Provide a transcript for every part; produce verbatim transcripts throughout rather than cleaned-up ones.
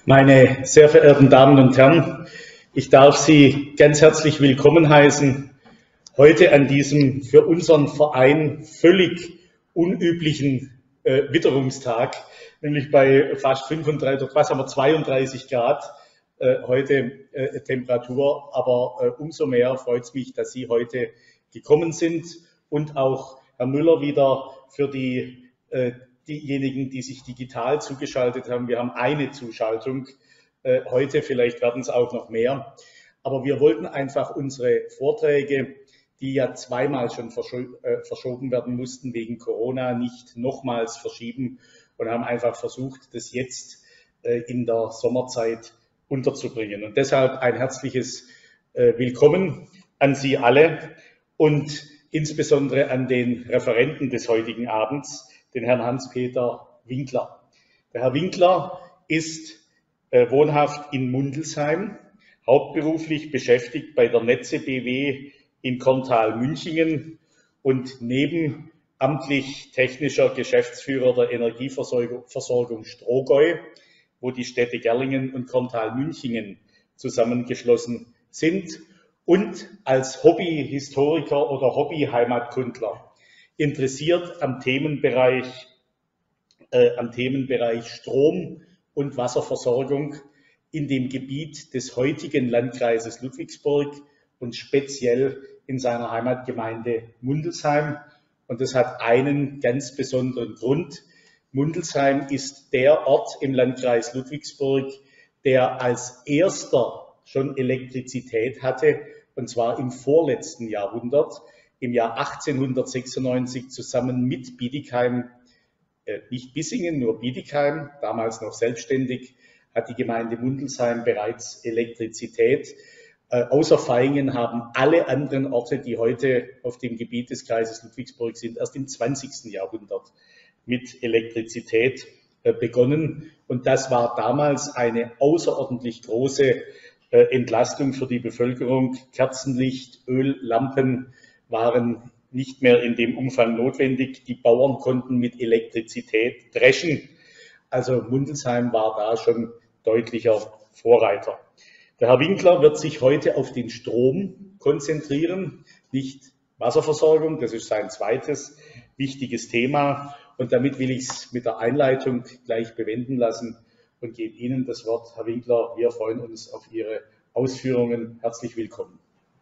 Meine sehr verehrten Damen und Herren, ich darf Sie ganz herzlich willkommen heißen, heute an diesem für unseren Verein völlig unüblichen äh, Witterungstag, nämlich bei fast fünfunddreißig, was haben wir, zweiunddreißig Grad äh, heute äh, Temperatur, aber äh, umso mehr freut es mich, dass Sie heute gekommen sind und auch Herr Müller wieder für die äh, diejenigen, die sich digital zugeschaltet haben. Wir haben eine Zuschaltung äh, heute, vielleicht werden es auch noch mehr. Aber wir wollten einfach unsere Vorträge, die ja zweimal schon verscho äh, verschoben werden mussten wegen Corona, nicht nochmals verschieben und haben einfach versucht, das jetzt äh, in der Sommerzeit unterzubringen. Und deshalb ein herzliches äh, Willkommen an Sie alle und insbesondere an den Referenten des heutigen Abends, den Herrn Hans-Peter Winkler. Der Herr Winkler ist äh, wohnhaft in Mundelsheim, hauptberuflich beschäftigt bei der Netze B W in Korntal-Münchingen und nebenamtlich technischer Geschäftsführer der Energieversorgung Strohgäu, wo die Städte Gerlingen und Korntal-Münchingen zusammengeschlossen sind, und als Hobbyhistoriker oder Hobbyheimatkundler interessiert am Themenbereich, äh, am Themenbereich Strom- und Wasserversorgung in dem Gebiet des heutigen Landkreises Ludwigsburg und speziell in seiner Heimatgemeinde Mundelsheim. Und das hat einen ganz besonderen Grund. Mundelsheim ist der Ort im Landkreis Ludwigsburg, der als erster schon Elektrizität hatte, und zwar im vorletzten Jahrhundert. Im Jahr achtzehnhundertsechsundneunzig zusammen mit Bietigheim, äh, nicht Bissingen, nur Bietigheim, damals noch selbstständig, hat die Gemeinde Mundelsheim bereits Elektrizität. Äh, außer Vaihingen haben alle anderen Orte, die heute auf dem Gebiet des Kreises Ludwigsburg sind, erst im zwanzigsten Jahrhundert mit Elektrizität äh, begonnen. Und das war damals eine außerordentlich große äh, Entlastung für die Bevölkerung. Kerzenlicht, Öllampen waren nicht mehr in dem Umfang notwendig. Die Bauern konnten mit Elektrizität dreschen. Also Mundelsheim war da schon deutlicher Vorreiter. Der Herr Winkler wird sich heute auf den Strom konzentrieren, nicht Wasserversorgung. Das ist sein zweites wichtiges Thema. Und damit will ich es mit der Einleitung gleich bewenden lassen und gebe Ihnen das Wort, Herr Winkler. Wir freuen uns auf Ihre Ausführungen. Herzlich willkommen.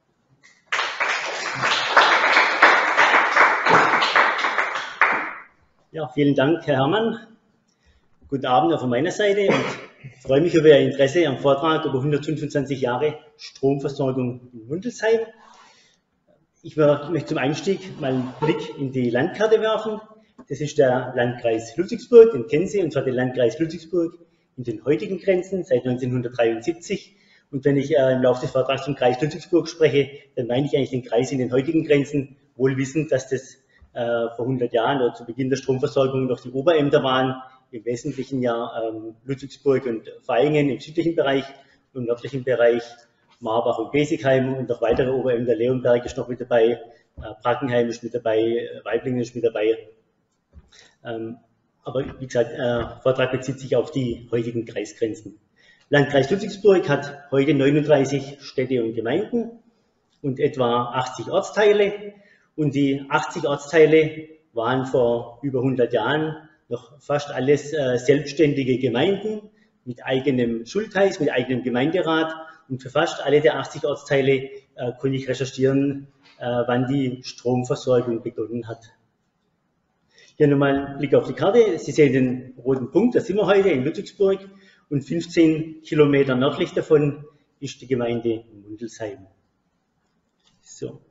Ja, vielen Dank, Herr Herrmann. Guten Abend auch von meiner Seite und ich freue mich über Ihr Interesse am Vortrag über hundertfünfundzwanzig Jahre Stromversorgung in Mundelsheim. Ich möchte zum Einstieg mal einen Blick in die Landkarte werfen. Das ist der Landkreis Ludwigsburg, den kennen Sie, und zwar den Landkreis Ludwigsburg in den heutigen Grenzen seit neunzehnhundertdreiundsiebzig. Und wenn ich äh, im Laufe des Vortrags zum Kreis Ludwigsburg spreche, dann meine ich eigentlich den Kreis in den heutigen Grenzen, wohl wissend, dass das äh, vor hundert Jahren oder zu Beginn der Stromversorgung noch die Oberämter waren, im wesentlichen ja ähm, Ludwigsburg und Vaihingen im südlichen Bereich und im nördlichen Bereich Marbach und Besigheim und noch weitere Oberämter. Leonberg ist noch mit dabei, äh, Brackenheim ist mit dabei, Weiblingen ist mit dabei. Ähm, aber wie gesagt, der äh, Vortrag bezieht sich auf die heutigen Kreisgrenzen. Landkreis Ludwigsburg hat heute neununddreißig Städte und Gemeinden und etwa achtzig Ortsteile. Und die achtzig Ortsteile waren vor über hundert Jahren noch fast alles äh, selbstständige Gemeinden mit eigenem Schultheiß, mit eigenem Gemeinderat. Und für fast alle der achtzig Ortsteile äh, konnte ich recherchieren, äh, wann die Stromversorgung begonnen hat. Hier nochmal ein Blick auf die Karte. Sie sehen den roten Punkt, da sind wir heute in Ludwigsburg. Und fünfzehn Kilometer nördlich davon ist die Gemeinde Mundelsheim. So.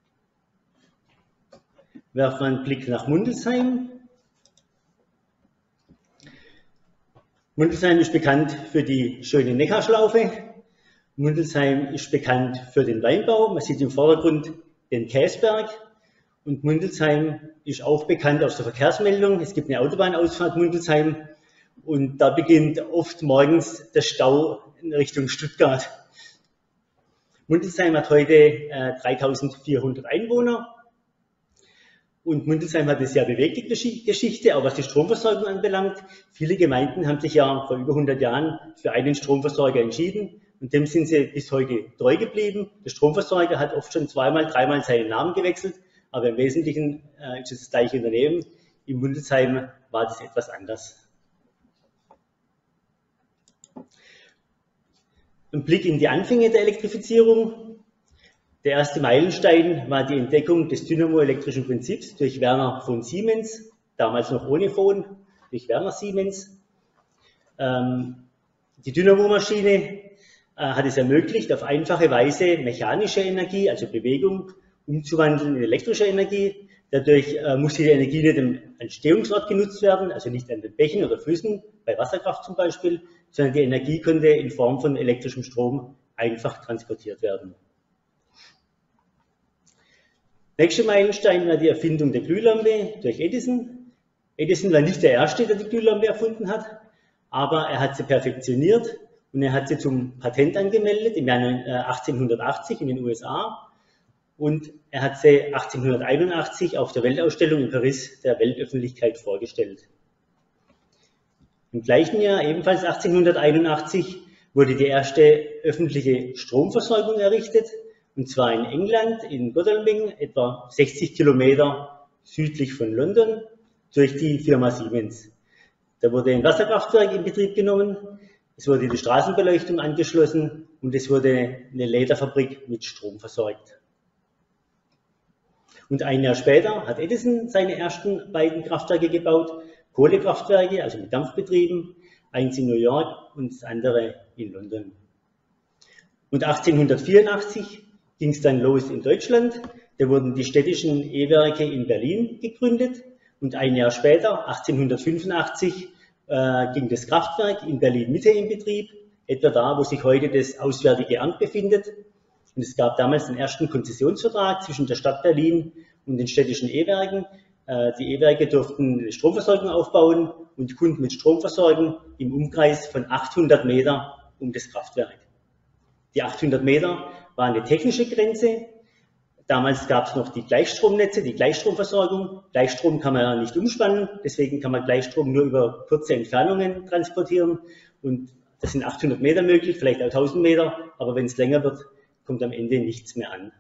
Werfen wir einen Blick nach Mundelsheim. Mundelsheim ist bekannt für die schöne Neckarschlaufe. Mundelsheim ist bekannt für den Weinbau. Man sieht im Vordergrund den Käsberg. Und Mundelsheim ist auch bekannt aus der Verkehrsmeldung. Es gibt eine Autobahnausfahrt Mundelsheim. Und da beginnt oft morgens der Stau in Richtung Stuttgart. Mundelsheim hat heute äh, dreitausendvierhundert Einwohner. Und Mündelsheim hat eine sehr bewegte Geschichte, auch was die Stromversorgung anbelangt. Viele Gemeinden haben sich ja vor über hundert Jahren für einen Stromversorger entschieden und dem sind sie bis heute treu geblieben. Der Stromversorger hat oft schon zweimal, dreimal seinen Namen gewechselt, aber im Wesentlichen äh, ist es das gleiche Unternehmen. In Mündelsheim war das etwas anders. Ein Blick in die Anfänge der Elektrifizierung. Der erste Meilenstein war die Entdeckung des Dynamoelektrischen Prinzips durch Werner von Siemens, damals noch ohne Von, durch Werner Siemens. Ähm, die Dynamomaschine äh, hat es ermöglicht, auf einfache Weise mechanische Energie, also Bewegung, umzuwandeln in elektrische Energie. Dadurch äh, musste die Energie nicht am Entstehungsort genutzt werden, also nicht an den Bächen oder Flüssen, bei Wasserkraft zum Beispiel, sondern die Energie konnte in Form von elektrischem Strom einfach transportiert werden. Nächster Meilenstein war die Erfindung der Glühlampe durch Edison. Edison war nicht der Erste, der die Glühlampe erfunden hat, aber er hat sie perfektioniert und er hat sie zum Patent angemeldet im Jahr achtzehnhundertachtzig in den U S A und er hat sie achtzehnhunderteinundachtzig auf der Weltausstellung in Paris der Weltöffentlichkeit vorgestellt. Im gleichen Jahr, ebenfalls achtzehnhunderteinundachtzig, wurde die erste öffentliche Stromversorgung errichtet. Und zwar in England, in Godalming, etwa sechzig Kilometer südlich von London, durch die Firma Siemens. Da wurde ein Wasserkraftwerk in Betrieb genommen, es wurde die Straßenbeleuchtung angeschlossen und es wurde eine Lederfabrik mit Strom versorgt. Und ein Jahr später hat Edison seine ersten beiden Kraftwerke gebaut, Kohlekraftwerke, also mit Dampfbetrieben, eins in New York und das andere in London. Und achtzehnhundertvierundachtzig ging es dann los in Deutschland. Da wurden die städtischen E-Werke in Berlin gegründet und ein Jahr später, achtzehnhundertfünfundachtzig, äh, ging das Kraftwerk in Berlin-Mitte in Betrieb, etwa da, wo sich heute das Auswärtige Amt befindet. Und es gab damals den ersten Konzessionsvertrag zwischen der Stadt Berlin und den städtischen E-Werken. Äh, die E-Werke durften eine Stromversorgung aufbauen und die Kunden mit Strom versorgen im Umkreis von achthundert Meter um das Kraftwerk. Die achthundert Meter war eine technische Grenze. Damals gab es noch die Gleichstromnetze, die Gleichstromversorgung. Gleichstrom kann man ja nicht umspannen, deswegen kann man Gleichstrom nur über kurze Entfernungen transportieren. Und das sind achthundert Meter möglich, vielleicht auch tausend Meter, aber wenn es länger wird, kommt am Ende nichts mehr an.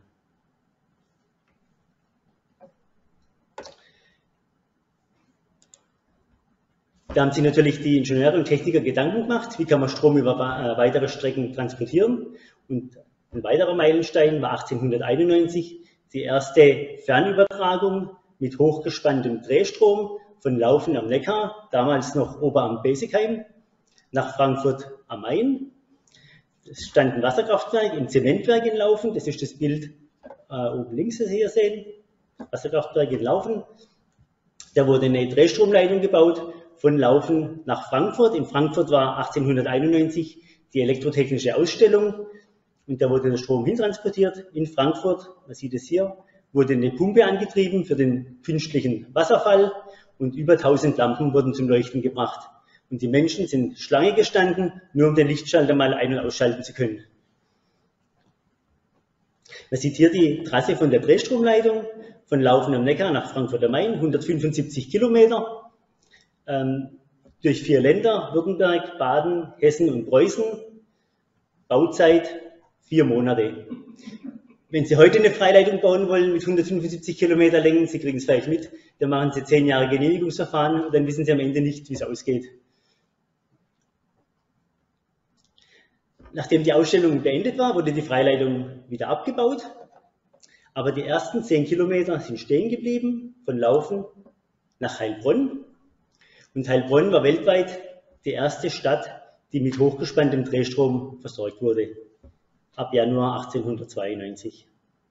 Da haben sich natürlich die Ingenieure und Techniker Gedanken gemacht, wie kann man Strom über weitere Strecken transportieren. Und ein weiterer Meilenstein war achtzehnhunderteinundneunzig die erste Fernübertragung mit hochgespanntem Drehstrom von Laufen am Neckar, damals noch Oberamt-Besigheim, nach Frankfurt am Main. Es stand ein Wasserkraftwerk, ein Zementwerk in Laufen, das ist das Bild äh, oben links, das Sie hier sehen. Wasserkraftwerk in Laufen. Da wurde eine Drehstromleitung gebaut von Laufen nach Frankfurt. In Frankfurt war achtzehnhunderteinundneunzig die elektrotechnische Ausstellung und da wurde der Strom hintransportiert. In Frankfurt, man sieht es hier, wurde eine Pumpe angetrieben für den künstlichen Wasserfall und über tausend Lampen wurden zum Leuchten gebracht. Und die Menschen sind Schlange gestanden, nur um den Lichtschalter mal ein- und ausschalten zu können. Man sieht hier die Trasse von der Drehstromleitung von Laufen am Neckar nach Frankfurt am Main, hundertfünfundsiebzig Kilometer, ähm, durch vier Länder, Württemberg, Baden, Hessen und Preußen, Bauzeit vier Monate. Wenn Sie heute eine Freileitung bauen wollen mit hundertfünfundsiebzig Kilometer Längen, Sie kriegen es vielleicht mit, dann machen Sie zehn Jahre Genehmigungsverfahren und dann wissen Sie am Ende nicht, wie es ausgeht. Nachdem die Ausstellung beendet war, wurde die Freileitung wieder abgebaut, aber die ersten zehn Kilometer sind stehen geblieben, von Laufen nach Heilbronn. Und Heilbronn war weltweit die erste Stadt, die mit hochgespanntem Drehstrom versorgt wurde, ab Januar achtzehnhundertzweiundneunzig.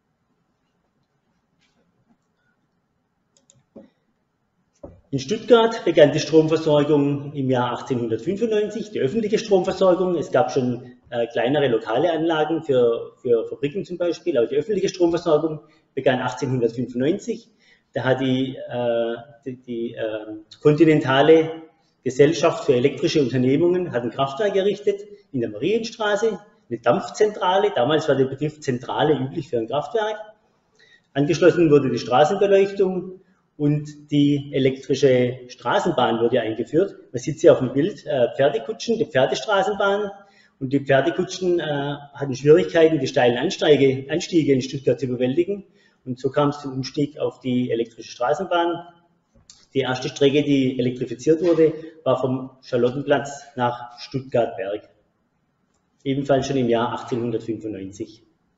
In Stuttgart begann die Stromversorgung im Jahr achtzehnhundertfünfundneunzig, die öffentliche Stromversorgung. Es gab schon äh, kleinere lokale Anlagen für, für Fabriken zum Beispiel, aber die öffentliche Stromversorgung begann achtzehnhundertfünfundneunzig. Da hat die, äh, die, die äh, kontinentale Gesellschaft für elektrische Unternehmungen hat ein Kraftwerk errichtet in der Marienstraße, eine Dampfzentrale. Damals war der Begriff Zentrale üblich für ein Kraftwerk. Angeschlossen wurde die Straßenbeleuchtung und die elektrische Straßenbahn wurde eingeführt. Man sieht hier auf dem Bild äh, Pferdekutschen, die Pferdestraßenbahn. Und die Pferdekutschen äh, hatten Schwierigkeiten, die steilen Ansteige, Anstiege in Stuttgart zu bewältigen. Und so kam es zum Umstieg auf die elektrische Straßenbahn. Die erste Strecke, die elektrifiziert wurde, war vom Charlottenplatz nach Stuttgart-Berg. Ebenfalls schon im Jahr achtzehnhundertfünfundneunzig.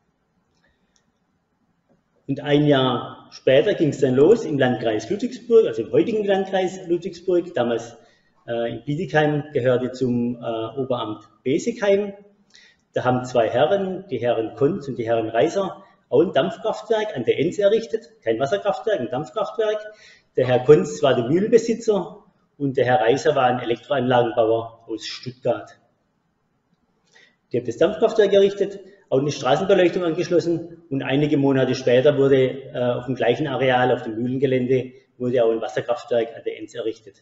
Und ein Jahr später ging es dann los im Landkreis Ludwigsburg, also im heutigen Landkreis Ludwigsburg. Damals äh, in Bietigheim gehörte zum äh, Oberamt Besigheim. Da haben zwei Herren, die Herren Konz und die Herren Reiser, auch ein Dampfkraftwerk an der Enz errichtet. Kein Wasserkraftwerk, ein Dampfkraftwerk. Der Herr Konz war der Mühlenbesitzer und der Herr Reiser war ein Elektroanlagenbauer aus Stuttgart. Die haben das Dampfkraftwerk errichtet, auch eine Straßenbeleuchtung angeschlossen und einige Monate später wurde äh, auf dem gleichen Areal, auf dem Mühlengelände, wurde auch ein Wasserkraftwerk an der Enz errichtet.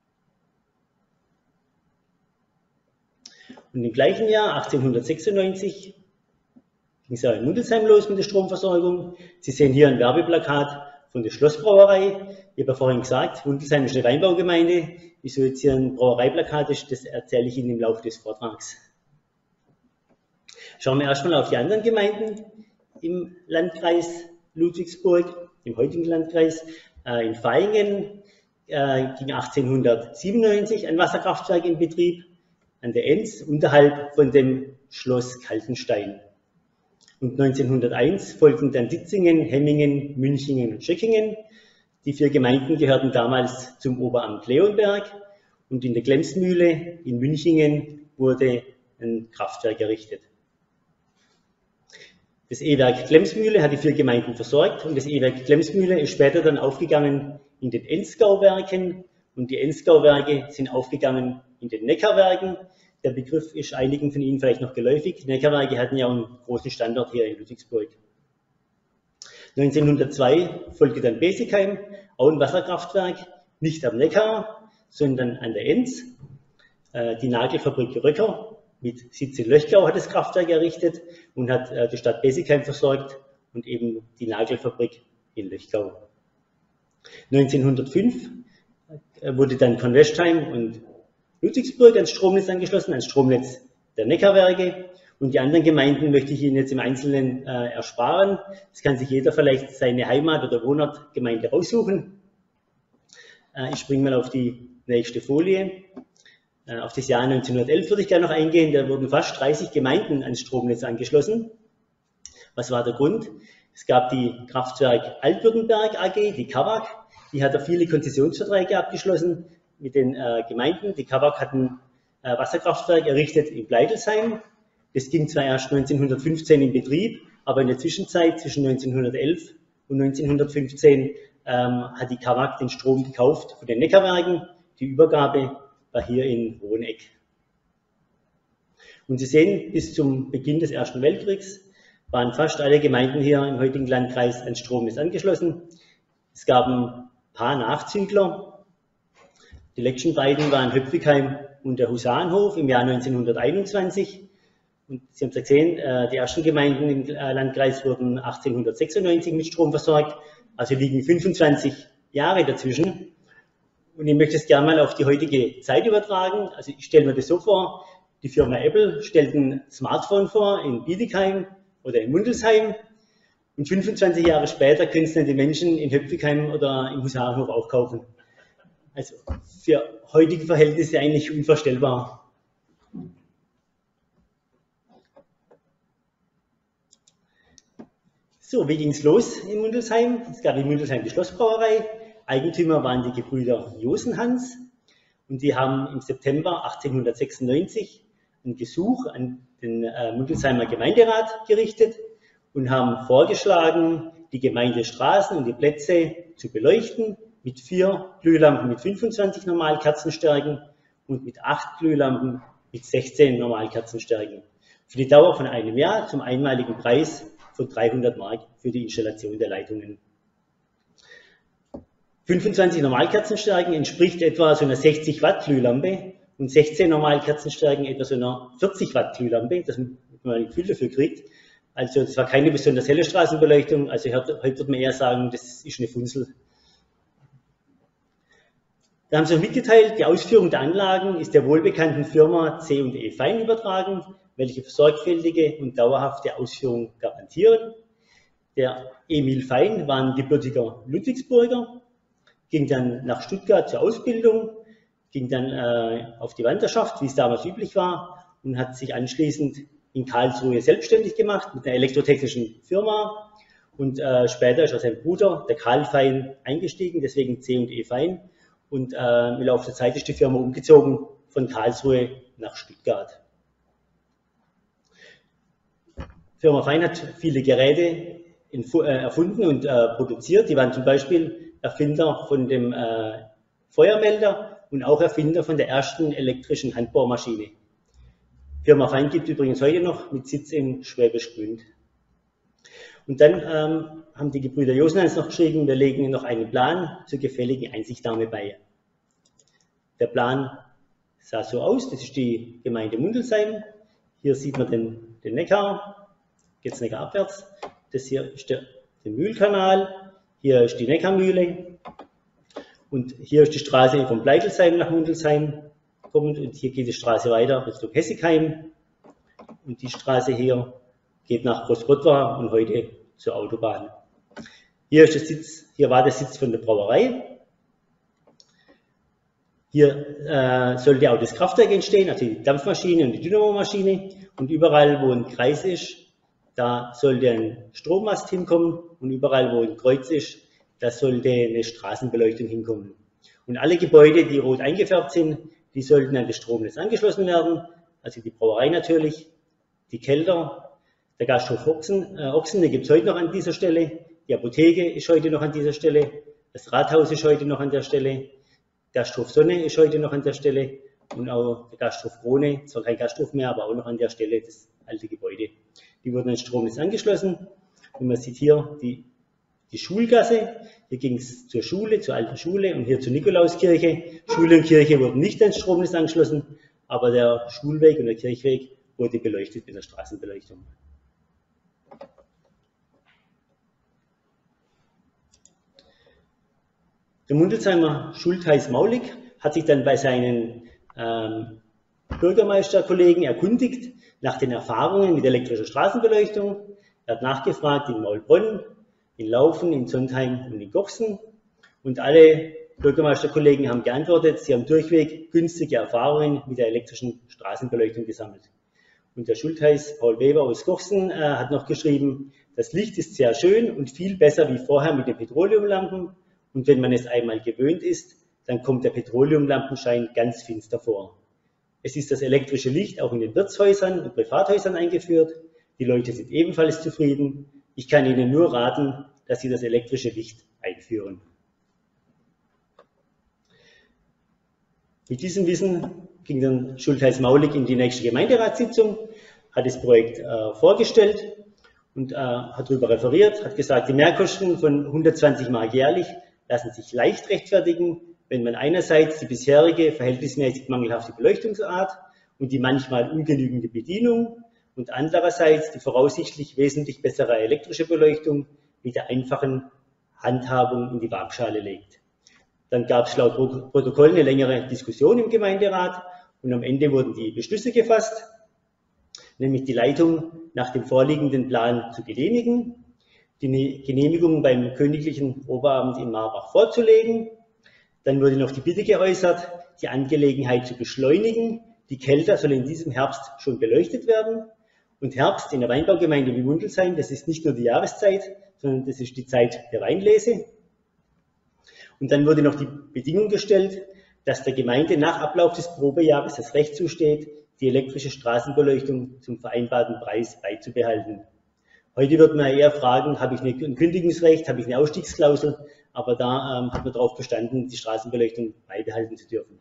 Und im gleichen Jahr, achtzehnhundertsechsundneunzig, ging es auch in Mundelsheim los mit der Stromversorgung. Sie sehen hier ein Werbeplakat von der Schlossbrauerei. Ich habe ja vorhin gesagt, Mundelsheim ist eine Weinbaugemeinde. Wieso jetzt hier ein Brauereiplakat ist, das erzähle ich Ihnen im Laufe des Vortrags. Schauen wir erstmal auf die anderen Gemeinden im Landkreis Ludwigsburg, im heutigen Landkreis. In Vaihingen ging achtzehnhundertsiebenundneunzig ein Wasserkraftwerk in Betrieb, an der Enz, unterhalb von dem Schloss Kaltenstein. Und neunzehnhunderteins folgten dann Ditzingen, Hemmingen, Münchingen und Schöckingen. Die vier Gemeinden gehörten damals zum Oberamt Leonberg. Und in der Glemsmühle in Münchingen wurde ein Kraftwerk errichtet. Das E-Werk Glemsmühle hat die vier Gemeinden versorgt und das E-Werk Glemsmühle ist später dann aufgegangen in den Enzgauwerken und die Enzgauwerke sind aufgegangen in den Neckarwerken. Der Begriff ist einigen von Ihnen vielleicht noch geläufig. Neckarwerke hatten ja einen großen Standort hier in Ludwigsburg. neunzehnhundertzwei folgte dann Besigheim, auch ein Wasserkraftwerk, nicht am Neckar, sondern an der Enz. Die Nagelfabrik Röcker mit Sitz in Löchgau hat das Kraftwerk errichtet und hat die Stadt Besigheim versorgt und eben die Nagelfabrik in Löchgau. neunzehnhundertfünf wurde dann Convestheim und Ludwigsburg ans Stromnetz angeschlossen, ans Stromnetz der Neckarwerke. Und die anderen Gemeinden möchte ich Ihnen jetzt im Einzelnen äh, ersparen. Es kann sich jeder vielleicht seine Heimat- oder Wohnortgemeinde raussuchen. Äh, ich springe mal auf die nächste Folie. Äh, auf das Jahr neunzehnhundertelf würde ich gerne noch eingehen. Da wurden fast dreißig Gemeinden ans Stromnetz angeschlossen. Was war der Grund? Es gab die Kraftwerk Altwürttemberg A G, die K A W A G. Die hat da viele Konzessionsverträge abgeschlossen mit den äh, Gemeinden. Die K A W A G hat ein äh, Wasserkraftwerk errichtet in Bleidelsheim. Das ging zwar erst neunzehnhundertfünfzehn in Betrieb, aber in der Zwischenzeit zwischen neunzehnhundertelf und neunzehnhundertfünfzehn ähm, hat die K A W A G den Strom gekauft von den Neckarwerken. Die Übergabe war hier in Hoheneck. Und Sie sehen, bis zum Beginn des Ersten Weltkriegs waren fast alle Gemeinden hier im heutigen Landkreis ans Stromnetz angeschlossen. Es gab ein paar Nachzügler. Die letzten beiden waren Höpfigheim und der Husarenhof im Jahr neunzehnhunderteinundzwanzig. Und Sie haben es gesehen, die ersten Gemeinden im Landkreis wurden achtzehnhundertsechsundneunzig mit Strom versorgt, also liegen fünfundzwanzig Jahre dazwischen. Und ich möchte es gerne mal auf die heutige Zeit übertragen. Also ich stelle mir das so vor, die Firma Apple stellt ein Smartphone vor in Bietigheim oder in Mundelsheim und fünfundzwanzig Jahre später können es dann die Menschen in Höpfigheim oder im Husarenhof auch kaufen. Also für heutige Verhältnisse eigentlich unvorstellbar. So, wie ging es los in Mundelsheim? Es gab in Mundelsheim die Schlossbrauerei. Eigentümer waren die Gebrüder Josenhans und die haben im September achtzehnhundertsechsundneunzig ein Gesuch an den äh, Mundelsheimer Gemeinderat gerichtet und haben vorgeschlagen, die Gemeindestraßen und die Plätze zu beleuchten mit vier Glühlampen mit fünfundzwanzig Normalkerzenstärken und mit acht Glühlampen mit sechzehn Normalkerzenstärken. Für die Dauer von einem Jahr zum einmaligen Preis von dreihundert Mark für die Installation der Leitungen. fünfundzwanzig Normalkerzenstärken entspricht etwa so einer sechzig Watt Glühlampe und sechzehn Normalkerzenstärken etwa so einer vierzig Watt Glühlampe, dass man ein Gefühl dafür kriegt. Also das war keine besonders helle Straßenbeleuchtung, also heute, heute würde man eher sagen, das ist eine Funzel. Da haben sie auch mitgeteilt, die Ausführung der Anlagen ist der wohlbekannten Firma C und E Fein übertragen, welche sorgfältige und dauerhafte Ausführung garantieren. Der Emil Fein war ein gebürtiger Ludwigsburger, ging dann nach Stuttgart zur Ausbildung, ging dann äh, auf die Wanderschaft, wie es damals üblich war, und hat sich anschließend in Karlsruhe selbstständig gemacht mit einer elektrotechnischen Firma. Und äh, später ist auch sein Bruder, der Karl Fein, eingestiegen, deswegen C und E Fein. Und äh, im Laufe der Zeit ist die Firma umgezogen von Karlsruhe nach Stuttgart. Die Firma Fein hat viele Geräte in, äh, erfunden und äh, produziert. Die waren zum Beispiel Erfinder von dem äh, Feuermelder und auch Erfinder von der ersten elektrischen Handbohrmaschine. Die Firma Fein gibt übrigens heute noch mit Sitz in Schwäbisch Gmünd. Und dann ähm, haben die Gebrüder Josenhans noch geschrieben, wir legen noch einen Plan zur gefälligen Einsichtnahme bei. Der Plan sah so aus, das ist die Gemeinde Mundelsheim. Hier sieht man den, den Neckar, jetzt Neckar abwärts. Das hier ist der, der Mühlkanal, hier ist die Neckarmühle und hier ist die Straße von Bleitelsheim nach Mundelsheim kommend und hier geht die Straße weiter Richtung Hessigheim und die Straße hier geht nach Großbottwar und heute zur Autobahn. Hier, ist der Sitz, hier war der Sitz von der Brauerei. Hier äh, sollte auch das Kraftwerk entstehen, also die Dampfmaschine und die Dynamomaschine. Und überall, wo ein Kreis ist, da sollte ein Strommast hinkommen. Und überall, wo ein Kreuz ist, da sollte eine Straßenbeleuchtung hinkommen. Und alle Gebäude, die rot eingefärbt sind, die sollten an das Stromnetz angeschlossen werden. Also die Brauerei natürlich, die Kelter, der Gasthof Ochsen, äh, Ochsen den gibt es heute noch an dieser Stelle. Die Apotheke ist heute noch an dieser Stelle. Das Rathaus ist heute noch an der Stelle. Der Gasthof Sonne ist heute noch an der Stelle. Und auch der Gasthof Krone, zwar kein Gasthof mehr, aber auch noch an der Stelle, das alte Gebäude. Die wurden an Stromnetz angeschlossen. Und man sieht hier die, die Schulgasse. Hier ging es zur Schule, zur alten Schule und hier zur Nikolauskirche. Schule und Kirche wurden nicht ans Stromnetz angeschlossen, aber der Schulweg und der Kirchweg wurde beleuchtet mit der Straßenbeleuchtung. Der Mundelsheimer Schultheiß Maulig hat sich dann bei seinen ähm, Bürgermeisterkollegen erkundigt nach den Erfahrungen mit elektrischer Straßenbeleuchtung. Er hat nachgefragt in Maulbronn, in Laufen, in Sontheim und in Gochsen. Und alle Bürgermeisterkollegen haben geantwortet, sie haben durchweg günstige Erfahrungen mit der elektrischen Straßenbeleuchtung gesammelt. Und der Schultheiß Paul Weber aus Gochsen äh, hat noch geschrieben, das Licht ist sehr schön und viel besser wie vorher mit den Petroleumlampen. Und wenn man es einmal gewöhnt ist, dann kommt der Petroleumlampenschein ganz finster vor. Es ist das elektrische Licht auch in den Wirtshäusern und Privathäusern eingeführt. Die Leute sind ebenfalls zufrieden. Ich kann Ihnen nur raten, dass Sie das elektrische Licht einführen. Mit diesem Wissen ging dann Schultheiß Maulig in die nächste Gemeinderatssitzung, hat das Projekt äh, vorgestellt und äh, hat darüber referiert, hat gesagt, die Mehrkosten von hundertzwanzig Mark jährlich lassen sich leicht rechtfertigen, wenn man einerseits die bisherige verhältnismäßig mangelhafte Beleuchtungsart und die manchmal ungenügende Bedienung und andererseits die voraussichtlich wesentlich bessere elektrische Beleuchtung mit der einfachen Handhabung in die Waagschale legt. Dann gab es laut Protokoll eine längere Diskussion im Gemeinderat und am Ende wurden die Beschlüsse gefasst, nämlich die Leitung nach dem vorliegenden Plan zu genehmigen, die Genehmigung beim Königlichen Oberamt in Marbach vorzulegen. Dann wurde noch die Bitte geäußert, die Angelegenheit zu beschleunigen. Die Kelter soll in diesem Herbst schon beleuchtet werden. Und Herbst in der Weinbaugemeinde wie Mundelsheim, das ist nicht nur die Jahreszeit, sondern das ist die Zeit der Weinlese. Und dann wurde noch die Bedingung gestellt, dass der Gemeinde nach Ablauf des Probejahres das Recht zusteht, die elektrische Straßenbeleuchtung zum vereinbarten Preis beizubehalten. Heute wird man eher fragen, habe ich ein Kündigungsrecht, habe ich eine Ausstiegsklausel, aber da ähm, hat man darauf bestanden, die Straßenbeleuchtung beibehalten zu dürfen.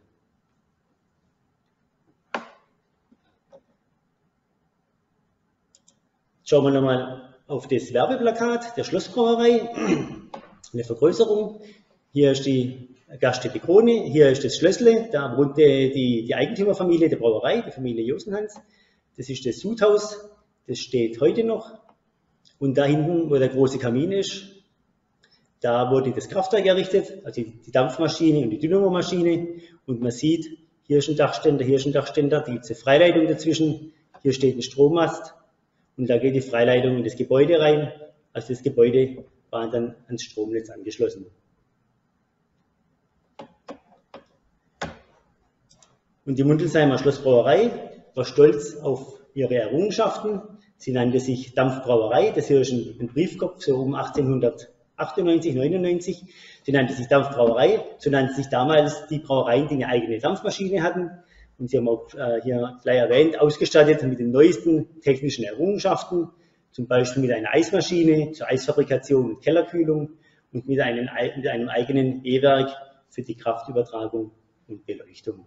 Schauen wir nochmal auf das Werbeplakat der Schlossbrauerei, eine Vergrößerung. Hier ist die Gaststätte Krone, hier ist das Schlössle, da wohnt die, die Eigentümerfamilie der Brauerei, die Familie Josenhans. Das ist das Sudhaus, das steht heute noch. Und da hinten, wo der große Kamin ist, Da wurde das Kraftwerk errichtet, also die Dampfmaschine und die Dynamomaschine. Und man sieht, hier ist ein Dachständer, hier ist ein Dachständer, da gibt es eine Freileitung dazwischen. Hier steht ein Strommast und da geht die Freileitung in das Gebäude rein. Also das Gebäude war dann ans Stromnetz angeschlossen. Und die Mundelsheimer Schlossbrauerei war stolz auf ihre Errungenschaften. Sie nannte sich Dampfbrauerei, das hier ist ein Briefkopf, so um achtzehnhundertachtundneunzig, neunundneunzig. Sie nannte sich Dampfbrauerei, so nannten sich damals die Brauereien, die eine eigene Dampfmaschine hatten. Und sie haben auch äh, hier gleich erwähnt, ausgestattet mit den neuesten technischen Errungenschaften, zum Beispiel mit einer Eismaschine zur Eisfabrikation und Kellerkühlung und mit einem, mit einem eigenen E-Werk für die Kraftübertragung und Beleuchtung.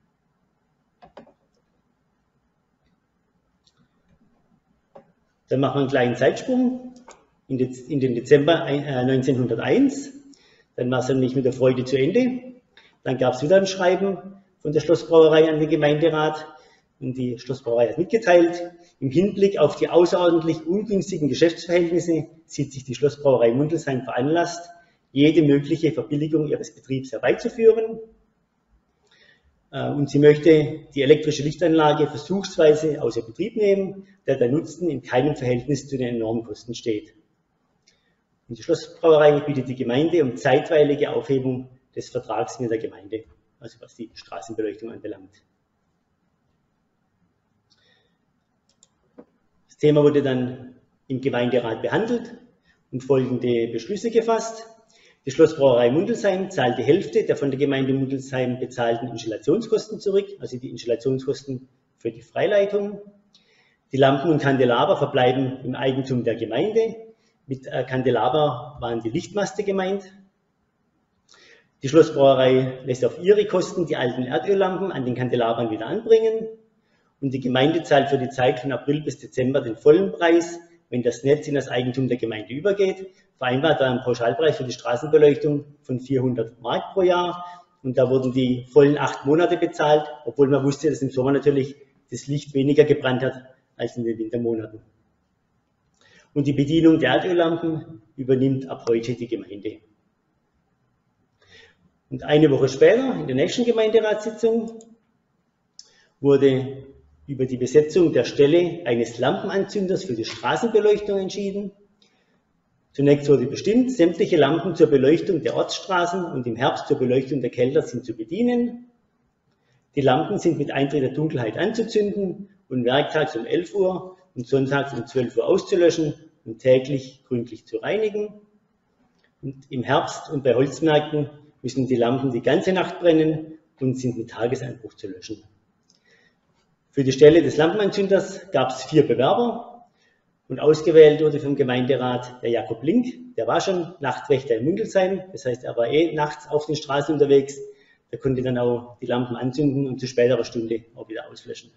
Dann machen wir einen kleinen Zeitsprung in den Dezember neunzehnhunderteins. Dann war es nämlich mit der Freude zu Ende. Dann gab es wieder ein Schreiben von der Schlossbrauerei an den Gemeinderat. Und die Schlossbrauerei hat mitgeteilt, im Hinblick auf die außerordentlich ungünstigen Geschäftsverhältnisse sieht sich die Schlossbrauerei Mundelsheim veranlasst, jede mögliche Verbilligung ihres Betriebs herbeizuführen. Und sie möchte die elektrische Lichtanlage versuchsweise außer Betrieb nehmen, da der Nutzen in keinem Verhältnis zu den enormen Kosten steht. Und die Schlossbrauerei bittet die Gemeinde um zeitweilige Aufhebung des Vertrags mit der Gemeinde, also was die Straßenbeleuchtung anbelangt. Das Thema wurde dann im Gemeinderat behandelt und folgende Beschlüsse gefasst. Die Schlossbrauerei Mundelsheim zahlt die Hälfte der von der Gemeinde Mundelsheim bezahlten Installationskosten zurück, also die Installationskosten für die Freileitung. Die Lampen und Kandelaber verbleiben im Eigentum der Gemeinde. Mit Kandelaber waren die Lichtmaste gemeint. Die Schlossbrauerei lässt auf ihre Kosten die alten Erdöllampen an den Kandelabern wieder anbringen. Und die Gemeinde zahlt für die Zeit von April bis Dezember den vollen Preis, wenn das Netz in das Eigentum der Gemeinde übergeht. Vereinbart war ein Pauschalpreis für die Straßenbeleuchtung von vierhundert Mark pro Jahr. Und da wurden die vollen acht Monate bezahlt, obwohl man wusste, dass im Sommer natürlich das Licht weniger gebrannt hat als in den Wintermonaten. Und die Bedienung der Erdöllampen übernimmt ab heute die Gemeinde. Und eine Woche später, in der nächsten Gemeinderatssitzung, wurde über die Besetzung der Stelle eines Lampenanzünders für die Straßenbeleuchtung entschieden. Zunächst wurde bestimmt, sämtliche Lampen zur Beleuchtung der Ortsstraßen und im Herbst zur Beleuchtung der Kälter sind zu bedienen. Die Lampen sind mit Eintritt der Dunkelheit anzuzünden und werktags um elf Uhr und sonntags um zwölf Uhr auszulöschen und täglich gründlich zu reinigen. Und im Herbst und bei Holzmärkten müssen die Lampen die ganze Nacht brennen und sind mit Tagesanbruch zu löschen. Für die Stelle des Lampenanzünders gab es vier Bewerber und ausgewählt wurde vom Gemeinderat der Jakob Link. Der war schon Nachtwächter in Mundelsheim, das heißt, er war eh nachts auf den Straßen unterwegs. Der konnte dann auch die Lampen anzünden und zu späterer Stunde auch wieder auslöschen.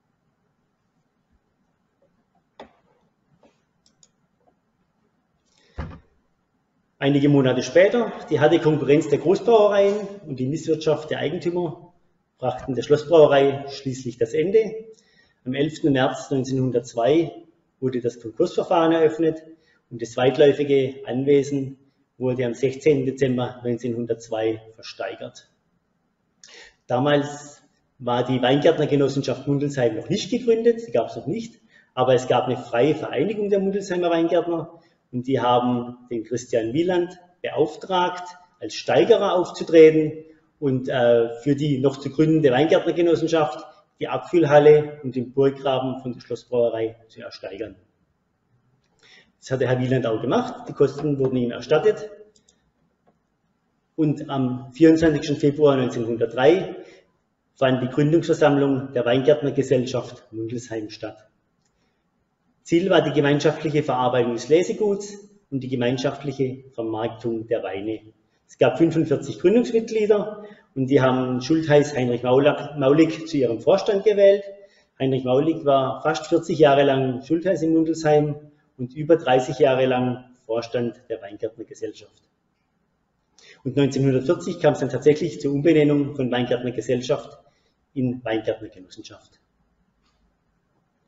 Einige Monate später, die harte Konkurrenz der Großbrauereien und die Misswirtschaft der Eigentümer brachten der Schlossbrauerei schließlich das Ende. Am elften März neunzehnhundertzwei wurde das Konkursverfahren eröffnet und das weitläufige Anwesen wurde am sechzehnten Dezember neunzehnhundertzwei versteigert. Damals war die Weingärtnergenossenschaft Mundelsheim noch nicht gegründet, sie gab es noch nicht, aber es gab eine freie Vereinigung der Mundelsheimer Weingärtner und die haben den Christian Wieland beauftragt, als Steigerer aufzutreten und äh, für die noch zu gründende Weingärtnergenossenschaft die Abfüllhalle und den Burggraben von der Schlossbrauerei zu ersteigern. Das hat der Herr Wieland auch gemacht, die Kosten wurden ihm erstattet und am vierundzwanzigsten Februar neunzehnhundertdrei fand die Gründungsversammlung der Weingärtnergesellschaft Mundelsheim statt. Ziel war die gemeinschaftliche Verarbeitung des Leseguts und die gemeinschaftliche Vermarktung der Weine. Es gab fünfundvierzig Gründungsmitglieder und die haben Schultheiß Heinrich Maulig zu ihrem Vorstand gewählt. Heinrich Maulig war fast vierzig Jahre lang Schultheiß in Mundelsheim und über dreißig Jahre lang Vorstand der Weingärtnergesellschaft. Und neunzehnhundertvierzig kam es dann tatsächlich zur Umbenennung von Weingärtnergesellschaft in Weingärtnergenossenschaft.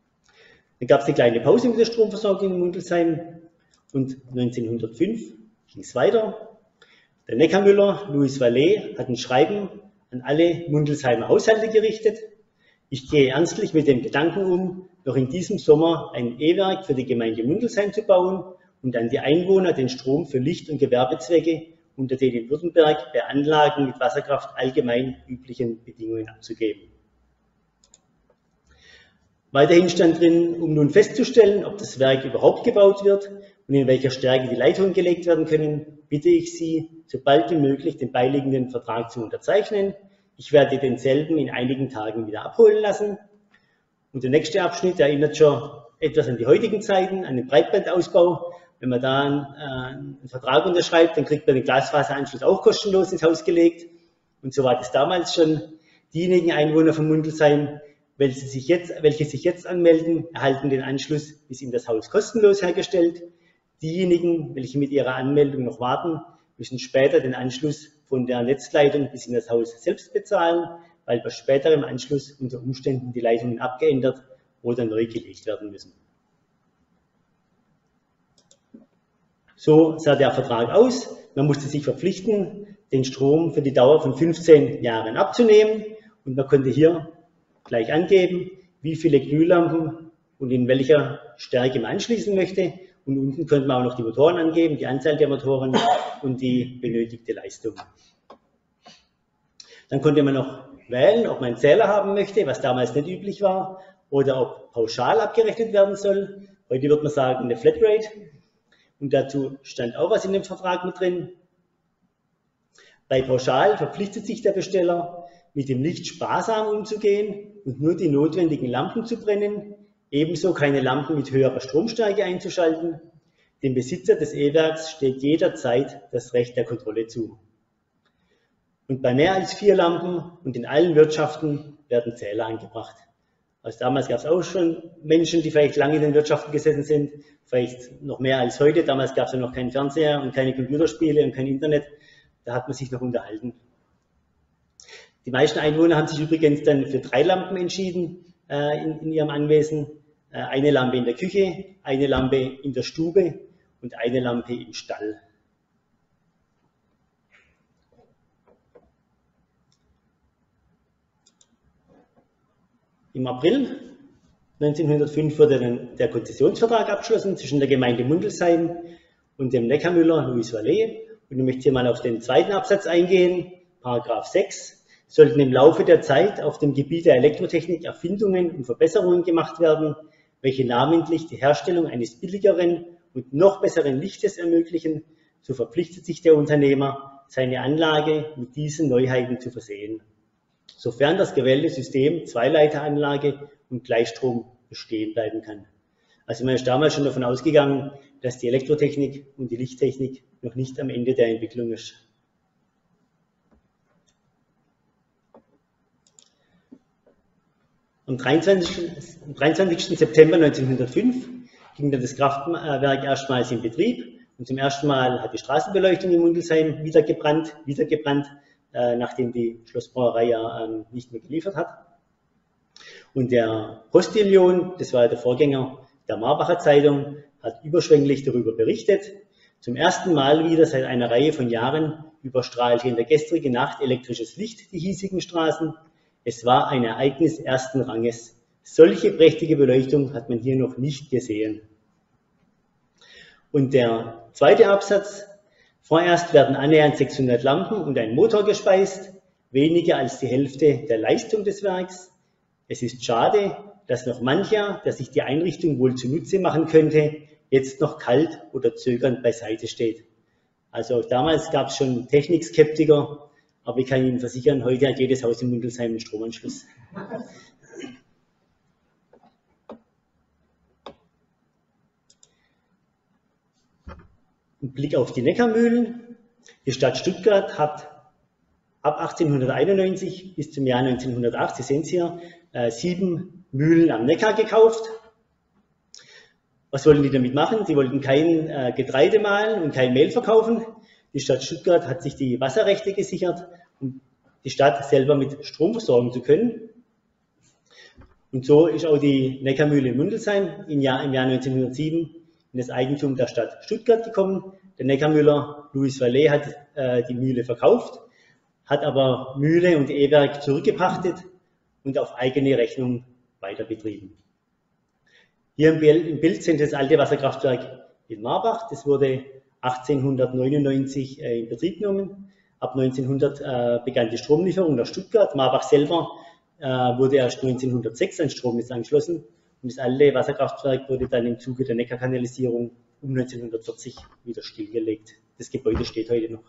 Dann gab es eine kleine Pause mit der Stromversorgung in Mundelsheim und neunzehnhundertfünf ging es weiter. Der Neckarmüller, Louis Vallée, hat ein Schreiben an alle Mundelsheimer Haushalte gerichtet. Ich gehe ernstlich mit dem Gedanken um, noch in diesem Sommer ein E-Werk für die Gemeinde Mundelsheim zu bauen und an die Einwohner den Strom für Licht- und Gewerbezwecke unter den in Württemberg bei Anlagen mit Wasserkraft allgemein üblichen Bedingungen abzugeben. Weiterhin stand drin, um nun festzustellen, ob das Werk überhaupt gebaut wird und in welcher Stärke die Leitungen gelegt werden können, bitte ich Sie, so bald wie möglich den beiliegenden Vertrag zu unterzeichnen. Ich werde denselben in einigen Tagen wieder abholen lassen. Und der nächste Abschnitt erinnert schon etwas an die heutigen Zeiten, an den Breitbandausbau. Wenn man da einen, äh, einen Vertrag unterschreibt, dann kriegt man den Glasfaseranschluss auch kostenlos ins Haus gelegt. Und so war das damals schon. Diejenigen Einwohner von Mundelsheim, welche sich jetzt, welche sich jetzt anmelden, erhalten den Anschluss bis in das Haus kostenlos hergestellt. Diejenigen, welche mit ihrer Anmeldung noch warten, müssen später den Anschluss von der Netzleitung bis in das Haus selbst bezahlen, weil bei späterem Anschluss unter Umständen die Leitungen abgeändert oder neu gelegt werden müssen. So sah der Vertrag aus. Man musste sich verpflichten, den Strom für die Dauer von fünfzehn Jahren abzunehmen und man konnte hier gleich angeben, wie viele Glühlampen und in welcher Stärke man anschließen möchte. Und unten könnte man auch noch die Motoren angeben, die Anzahl der Motoren und die benötigte Leistung. Dann konnte man noch wählen, ob man einen Zähler haben möchte, was damals nicht üblich war, oder ob pauschal abgerechnet werden soll. Heute würde man sagen eine Flatrate. Und dazu stand auch was in dem Vertrag mit drin. Bei pauschal verpflichtet sich der Besteller, mit dem Licht sparsam umzugehen und nur die notwendigen Lampen zu brennen, ebenso keine Lampen mit höherer Stromstärke einzuschalten. Dem Besitzer des E-Werks steht jederzeit das Recht der Kontrolle zu. Und bei mehr als vier Lampen und in allen Wirtschaften werden Zähler angebracht. Also damals gab es auch schon Menschen, die vielleicht lange in den Wirtschaften gesessen sind, vielleicht noch mehr als heute. Damals gab es ja noch keinen Fernseher und keine Computerspiele und kein Internet. Da hat man sich noch unterhalten. Die meisten Einwohner haben sich übrigens dann für drei Lampen entschieden äh, in, in ihrem Anwesen. Äh, eine Lampe in der Küche, eine Lampe in der Stube und eine Lampe im Stall. Im April neunzehnhundertfünf wurde dann der Konzessionsvertrag abgeschlossen zwischen der Gemeinde Mundelsheim und dem Neckarmüller Louis Vallée. Und ich möchte hier mal auf den zweiten Absatz eingehen, Paragraph sechs. Sollten im Laufe der Zeit auf dem Gebiet der Elektrotechnik Erfindungen und Verbesserungen gemacht werden, welche namentlich die Herstellung eines billigeren und noch besseren Lichtes ermöglichen, so verpflichtet sich der Unternehmer, seine Anlage mit diesen Neuheiten zu versehen, sofern das gewählte System Zweileiteranlage und Gleichstrom bestehen bleiben kann. Also man ist damals schon davon ausgegangen, dass die Elektrotechnik und die Lichttechnik noch nicht am Ende der Entwicklung ist. Am dreiundzwanzigsten September neunzehnhundertfünf ging dann das Kraftwerk erstmals in Betrieb und zum ersten Mal hat die Straßenbeleuchtung in Mundelsheim wieder gebrannt, wieder gebrannt, äh, nachdem die Schlossbrauerei ja äh, nicht mehr geliefert hat. Und der Postillon, das war der Vorgänger der Marbacher Zeitung, hat überschwänglich darüber berichtet. Zum ersten Mal wieder seit einer Reihe von Jahren überstrahlte in der gestrigen Nacht elektrisches Licht die hiesigen Straßen. Es war ein Ereignis ersten Ranges. Solche prächtige Beleuchtung hat man hier noch nicht gesehen. Und der zweite Absatz. Vorerst werden annähernd sechshundert Lampen und ein Motor gespeist, weniger als die Hälfte der Leistung des Werks. Es ist schade, dass noch mancher, der sich die Einrichtung wohl zunutze machen könnte, jetzt noch kalt oder zögernd beiseite steht. Also auch damals gab es schon Technikskeptiker, aber ich kann Ihnen versichern, heute hat jedes Haus in Mundelsheim einen Stromanschluss. Ein Blick auf die Neckarmühlen. Die Stadt Stuttgart hat ab achtzehnhunderteinundneunzig bis zum Jahr neunzehnhundertacht, Sie sehen es hier, äh, sieben Mühlen am Neckar gekauft. Was wollten die damit machen? Sie wollten kein äh, Getreide mahlen und kein Mehl verkaufen. Die Stadt Stuttgart hat sich die Wasserrechte gesichert, um die Stadt selber mit Strom versorgen zu können. Und so ist auch die Neckarmühle in Mundelsheim im Jahr, im Jahr neunzehnhundertsieben in das Eigentum der Stadt Stuttgart gekommen. Der Neckarmüller Louis Vallée hat äh, die Mühle verkauft, hat aber Mühle und E-Werk zurückgepachtet und auf eigene Rechnung weiter betrieben. Hier im Bild sind das alte Wasserkraftwerk in Marbach. Das wurde achtzehnhundertneunundneunzig äh, in Betrieb genommen. Ab neunzehnhundert äh, begann die Stromlieferung nach Stuttgart. Marbach selber äh, wurde erst neunzehnhundertsechs an Stromnetz angeschlossen. Und das alte Wasserkraftwerk wurde dann im Zuge der Neckarkanalisierung um neunzehnhundertvierzig wieder stillgelegt. Das Gebäude steht heute noch.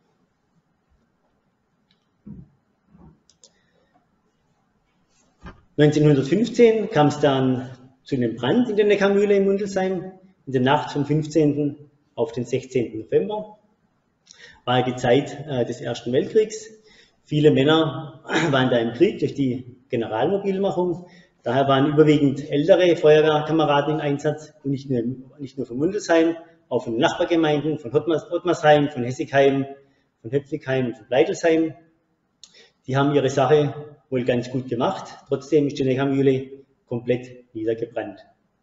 neunzehnhundertfünfzehn kam es dann zu einem Brand in der Neckarmühle in Mundelsheim. In der Nacht vom fünfzehnten auf den sechzehnten November war die Zeit äh, des Ersten Weltkriegs. Viele Männer waren da im Krieg durch die Generalmobilmachung. Daher waren überwiegend ältere Feuerwehrkameraden im Einsatz und nicht nur, nicht nur von Mundelsheim, auch von den Nachbargemeinden, von Ottmarsheim, von Hessigheim, von Höpfligheim und von Bleidelsheim. Die haben ihre Sache wohl ganz gut gemacht. Trotzdem ist die Neckarmühle komplett niedergebrannt.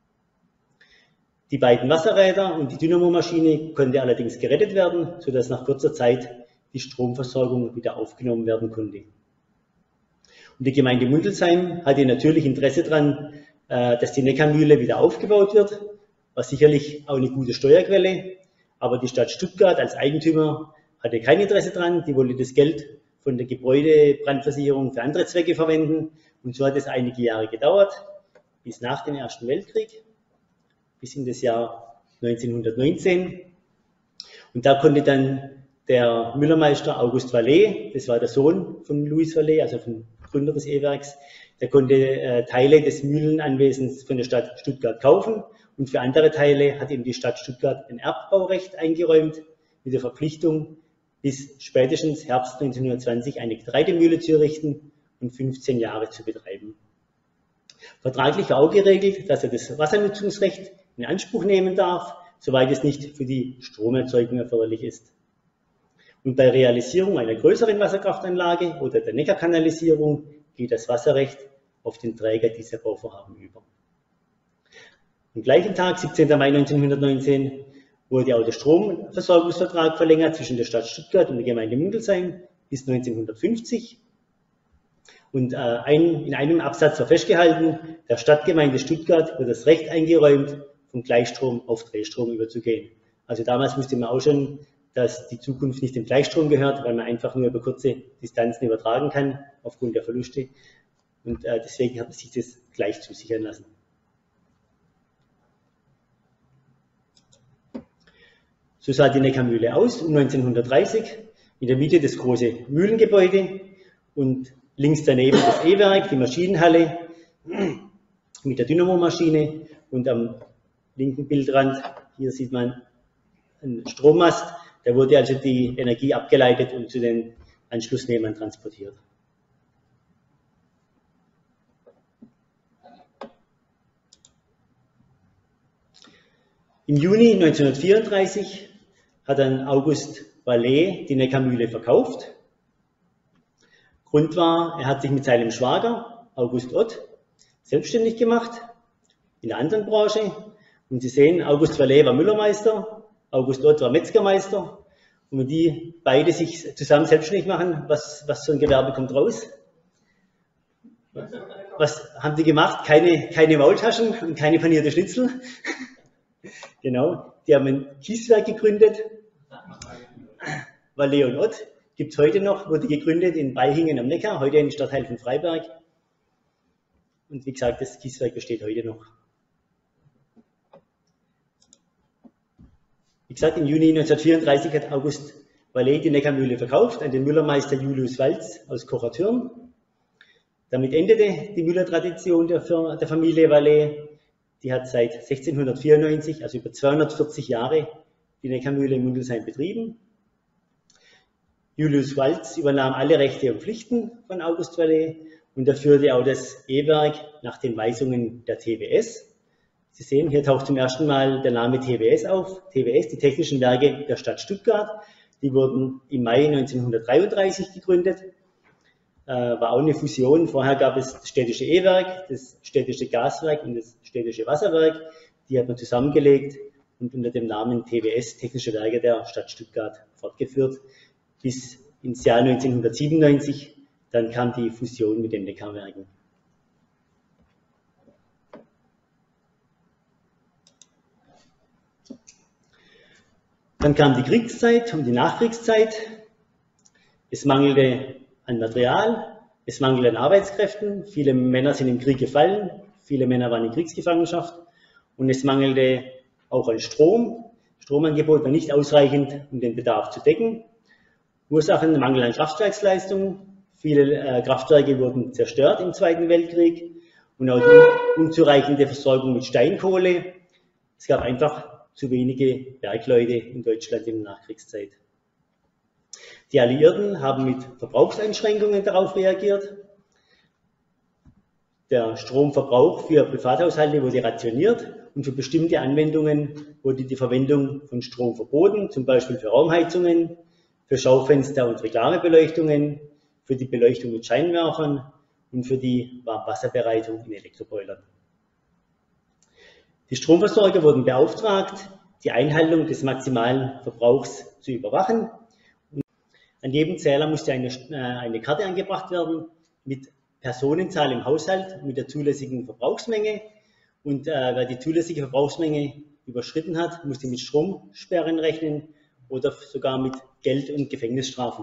Die beiden Wasserräder und die Dynamomaschine konnte allerdings gerettet werden, sodass nach kurzer Zeit die Stromversorgung wieder aufgenommen werden konnte. Und die Gemeinde Mundelsheim hatte natürlich Interesse daran, dass die Neckarmühle wieder aufgebaut wird, war sicherlich auch eine gute Steuerquelle, aber die Stadt Stuttgart als Eigentümer hatte kein Interesse daran, die wollte das Geld von der Gebäudebrandversicherung für andere Zwecke verwenden und so hat es einige Jahre gedauert, bis nach dem Ersten Weltkrieg, bis in das Jahr neunzehnhundertneunzehn. Und da konnte dann der Müllermeister August Vallée, das war der Sohn von Louis Vallée, also vom Gründer des E-Werks, der konnte äh, Teile des Mühlenanwesens von der Stadt Stuttgart kaufen und für andere Teile hat ihm die Stadt Stuttgart ein Erbbaurecht eingeräumt mit der Verpflichtung, bis spätestens Herbst neunzehnhundertzwanzig eine Getreidemühle zu errichten und fünfzehn Jahre zu betreiben. Vertraglich war auch geregelt, dass er das Wassernutzungsrecht in Anspruch nehmen darf, soweit es nicht für die Stromerzeugung erforderlich ist. Und bei Realisierung einer größeren Wasserkraftanlage oder der Neckarkanalisierung geht das Wasserrecht auf den Träger dieser Bauvorhaben über. Am gleichen Tag, siebzehnten Mai neunzehnhundertneunzehn, wurde auch der Stromversorgungsvertrag verlängert zwischen der Stadt Stuttgart und der Gemeinde Mundelsheim bis neunzehnhundertfünfzig. Und äh, ein, in einem Absatz war festgehalten, der Stadtgemeinde Stuttgart wird das Recht eingeräumt, von Gleichstrom auf Drehstrom überzugehen. Also damals wusste man auch schon, dass die Zukunft nicht dem Gleichstrom gehört, weil man einfach nur über kurze Distanzen übertragen kann, aufgrund der Verluste. Und äh, deswegen hat man sich das gleich zusichern lassen. So sah die Neckarmühle aus um neunzehnhundertdreißig, in der Mitte das große Mühlengebäude und links daneben das E-Werk, die Maschinenhalle mit der Dynamomaschine und am linken Bildrand, hier sieht man einen Strommast, da wurde also die Energie abgeleitet und zu den Anschlussnehmern transportiert. Im Juni neunzehnhundertvierunddreißig hat dann August Vallée die Neckarmühle verkauft. Grund war, er hat sich mit seinem Schwager, August Ott, selbstständig gemacht in einer anderen Branche. Und Sie sehen, August Vallée war Müllermeister, August Ott war Metzgermeister. Und wenn die beide sich zusammen selbstständig machen, was, was so ein Gewerbe kommt raus? Was haben die gemacht? Keine, keine Maultaschen und keine panierte Schnitzel. Genau, die haben ein Kieswerk gegründet. Vallée und Ott gibt es heute noch, wurde gegründet in Beihingen am Neckar, heute im Stadtteil von Freiberg. Und wie gesagt, das Kieswerk besteht heute noch. Wie gesagt, im Juni neunzehnhundertvierunddreißig hat August Vallée die Neckarmühle verkauft an den Müllermeister Julius Walz aus Kochertürn. Damit endete die Müllertradition der, der Familie Vallée. Die hat seit sechzehnhundertvierundneunzig, also über zweihundertvierzig Jahre, die Neckarmühle in Mundelsheim betrieben. Julius Walz übernahm alle Rechte und Pflichten von August Vallée und er führte auch das E-Werk nach den Weisungen der T W S. Sie sehen, hier taucht zum ersten Mal der Name T W S auf. T W S, die Technischen Werke der Stadt Stuttgart. Die wurden im Mai neunzehnhundertdreiunddreißig gegründet. Äh, war auch eine Fusion. Vorher gab es das städtische E-Werk, das städtische Gaswerk und das städtische Wasserwerk. Die hat man zusammengelegt und unter dem Namen T W S, Technische Werke der Stadt Stuttgart, fortgeführt bis ins Jahr neunzehnhundertsiebenundneunzig. Dann kam die Fusion mit den Neckarwerken. Dann kam die Kriegszeit und die Nachkriegszeit. Es mangelte an Material, es mangelte an Arbeitskräften. Viele Männer sind im Krieg gefallen, viele Männer waren in Kriegsgefangenschaft und es mangelte auch an Strom. Stromangebot war nicht ausreichend, um den Bedarf zu decken. Ursachen: Mangel an Kraftwerksleistung. Viele äh, Kraftwerke wurden zerstört im Zweiten Weltkrieg und auch die unzureichende Versorgung mit Steinkohle. Es gab einfach zu wenige Bergleute in Deutschland in der Nachkriegszeit. Die Alliierten haben mit Verbrauchseinschränkungen darauf reagiert. Der Stromverbrauch für Privathaushalte wurde rationiert und für bestimmte Anwendungen wurde die Verwendung von Strom verboten, zum Beispiel für Raumheizungen, für Schaufenster- und Reklamebeleuchtungen, für die Beleuchtung mit Scheinwerfern und für die Warmwasserbereitung in Elektroboilern. Die Stromversorger wurden beauftragt, die Einhaltung des maximalen Verbrauchs zu überwachen. Und an jedem Zähler musste eine, äh, eine Karte angebracht werden mit Personenzahl im Haushalt, mit der zulässigen Verbrauchsmenge. Und äh, wer die zulässige Verbrauchsmenge überschritten hat, musste mit Stromsperren rechnen oder sogar mit Geld- und Gefängnisstrafen.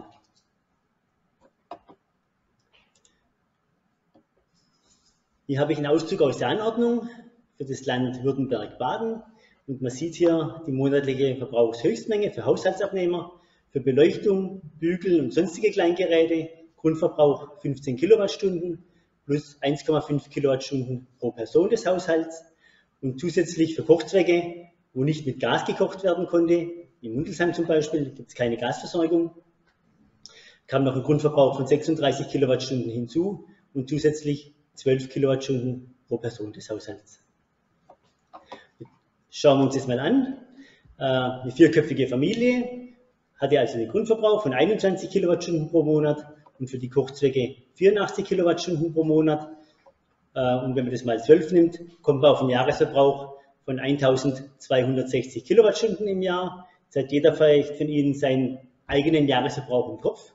Hier habe ich einen Auszug aus der Anordnung für das Land Württemberg-Baden und man sieht hier die monatliche Verbrauchshöchstmenge für Haushaltsabnehmer, für Beleuchtung, Bügel und sonstige Kleingeräte, Grundverbrauch fünfzehn Kilowattstunden plus eins Komma fünf Kilowattstunden pro Person des Haushalts und zusätzlich für Kochzwecke, wo nicht mit Gas gekocht werden konnte, in Mundelsheim zum Beispiel gibt es keine Gasversorgung, kam noch ein Grundverbrauch von sechsunddreißig Kilowattstunden hinzu und zusätzlich zwölf Kilowattstunden pro Person des Haushalts. Schauen wir uns das mal an. Eine vierköpfige Familie hatte also einen Grundverbrauch von einundzwanzig Kilowattstunden pro Monat und für die Kochzwecke vierundachtzig Kilowattstunden pro Monat. Und wenn man das mal zwölf nimmt, kommt man auf einen Jahresverbrauch von eintausendzweihundertsechzig Kilowattstunden im Jahr. Jetzt hat jeder vielleicht von Ihnen seinen eigenen Jahresverbrauch im Kopf.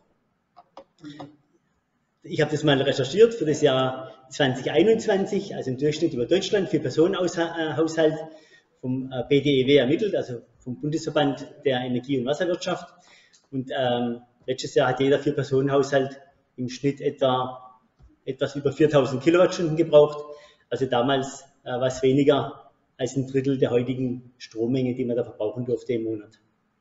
Ich habe das mal recherchiert für das Jahr zweitausendeinundzwanzig, also im Durchschnitt über Deutschland, für Personenhaushalt vom B D E W ermittelt, also vom Bundesverband der Energie- und Wasserwirtschaft. Und ähm, letztes Jahr hat jeder Vier-Personen-Haushalt im Schnitt etwa etwas über viertausend Kilowattstunden gebraucht. Also damals äh, war es weniger als ein Drittel der heutigen Strommenge, die man da verbrauchen durfte im Monat.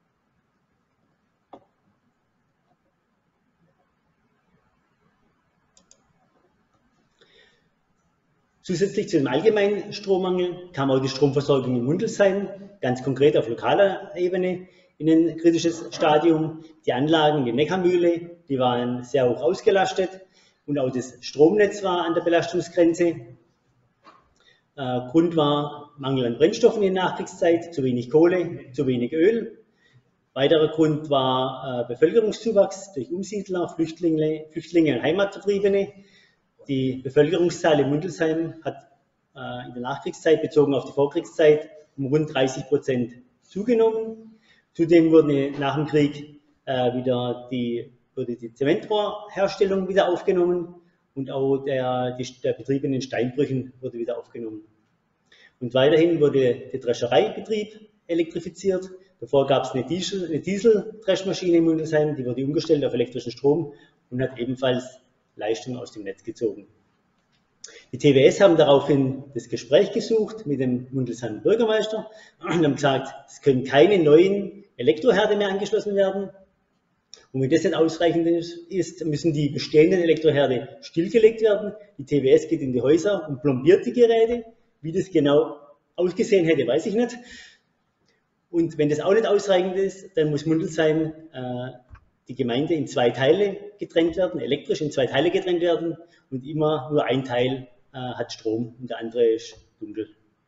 Zusätzlich zu dem allgemeinen Strommangel kam auch die Stromversorgung in Mundelsheim, ganz konkret auf lokaler Ebene, in ein kritisches Stadium. Die Anlagen, die Neckarmühle, die waren sehr hoch ausgelastet und auch das Stromnetz war an der Belastungsgrenze. Äh, Grund war Mangel an Brennstoffen in der Nachkriegszeit, zu wenig Kohle, zu wenig Öl. Weiterer Grund war äh, Bevölkerungszuwachs durch Umsiedler, Flüchtlinge, Flüchtlinge und Heimatvertriebene. Die Bevölkerungszahl in Mundelsheim hat äh, in der Nachkriegszeit bezogen auf die Vorkriegszeit um rund dreißig Prozent zugenommen. Zudem wurde nach dem Krieg äh, wieder die, wurde die Zementrohrherstellung wieder aufgenommen und auch der, die, der Betrieb in den Steinbrüchen wurde wieder aufgenommen. Und weiterhin wurde der Dreschereibetrieb elektrifiziert. Davor gab es eine Diesel, eine Diesel-Dreschmaschine in Mundelsheim, die wurde umgestellt auf elektrischen Strom und hat ebenfalls Leistung aus dem Netz gezogen. Die T W S haben daraufhin das Gespräch gesucht mit dem Mundelsheimer Bürgermeister und haben gesagt, es können keine neuen Elektroherde mehr angeschlossen werden. Und wenn das nicht ausreichend ist, müssen die bestehenden Elektroherde stillgelegt werden. Die T W S geht in die Häuser und plombiert die Geräte. Wie das genau ausgesehen hätte, weiß ich nicht. Und wenn das auch nicht ausreichend ist, dann muss Mundelsheim äh, die Gemeinde in zwei Teile getrennt werden, elektrisch in zwei Teile getrennt werden und immer nur ein Teil äh, hat Strom und der andere ist dunkel.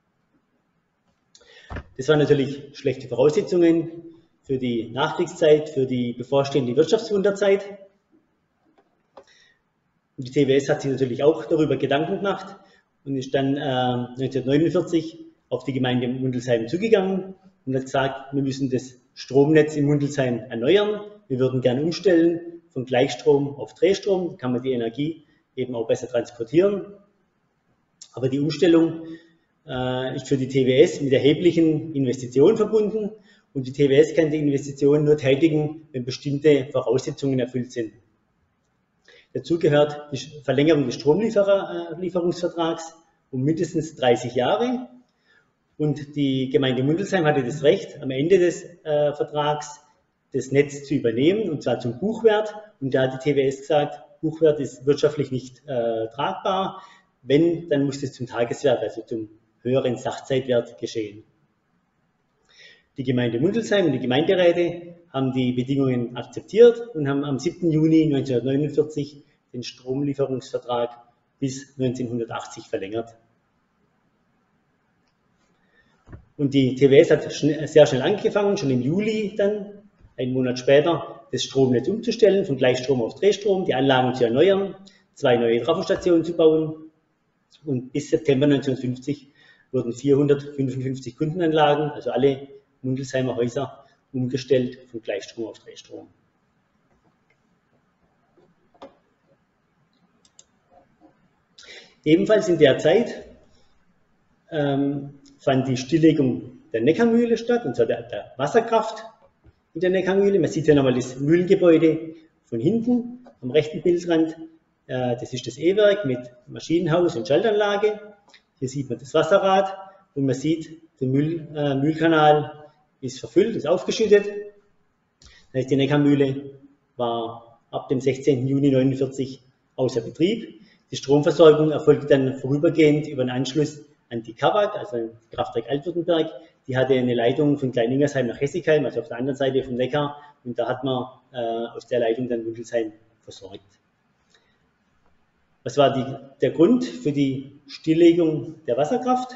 Das waren natürlich schlechte Voraussetzungen für die Nachkriegszeit, für die bevorstehende Wirtschaftswunderzeit. Und die T W S hat sich natürlich auch darüber Gedanken gemacht und ist dann äh, neunzehnhundertneunundvierzig auf die Gemeinde Mundelsheim zugegangen und hat gesagt, wir müssen das Stromnetz in Mundelsheim erneuern. Wir würden gerne umstellen von Gleichstrom auf Drehstrom, da kann man die Energie eben auch besser transportieren. Aber die Umstellung äh, ist für die T W S mit erheblichen Investitionen verbunden und die T W S kann die Investitionen nur tätigen, wenn bestimmte Voraussetzungen erfüllt sind. Dazu gehört die Verlängerung des Stromlieferungsvertrags um mindestens dreißig Jahre. Und die Gemeinde Mundelsheim hatte das Recht, am Ende des äh, Vertrags das Netz zu übernehmen, und zwar zum Buchwert. Und da hat die T W S gesagt, Buchwert ist wirtschaftlich nicht äh, tragbar. Wenn, dann muss es zum Tageswert, also zum höheren Sachzeitwert geschehen. Die Gemeinde Mundelsheim und die Gemeinderäte haben die Bedingungen akzeptiert und haben am siebten Juni neunzehnhundertneunundvierzig den Stromlieferungsvertrag bis neunzehnhundertachtzig verlängert. Und die T W S hat sehr schnell angefangen, schon im Juli dann, einen Monat später, das Stromnetz umzustellen, von Gleichstrom auf Drehstrom, die Anlagen zu erneuern, zwei neue Trafostationen zu bauen. Und bis September neunzehnhundertfünfzig wurden vierhundertfünfundfünfzig Kundenanlagen, also alle Mundelsheimer Häuser, umgestellt von Gleichstrom auf Drehstrom. Ebenfalls in der Zeit ähm, fand die Stilllegung der Neckarmühle statt, und zwar der, der Wasserkraft in der Neckarmühle. Man sieht hier nochmal das Mühlengebäude von hinten am rechten Bildrand. Äh, das ist das E-Werk mit Maschinenhaus und Schaltanlage. Hier sieht man das Wasserrad und man sieht, der Mühl, äh, Mühlkanal ist verfüllt, ist aufgeschüttet. Das heißt, die Neckarmühle war ab dem sechzehnten Juni neunundvierzig außer Betrieb. Die Stromversorgung erfolgte dann vorübergehend über einen Anschluss an die K W A G, also ein Kraftwerk Alt-Württemberg. Die hatte eine Leitung von Klein-Ingersheim nach Hessigheim, also auf der anderen Seite vom Neckar. Und da hat man äh, aus der Leitung dann Mundelsheim versorgt. Was war die, der Grund für die Stilllegung der Wasserkraft?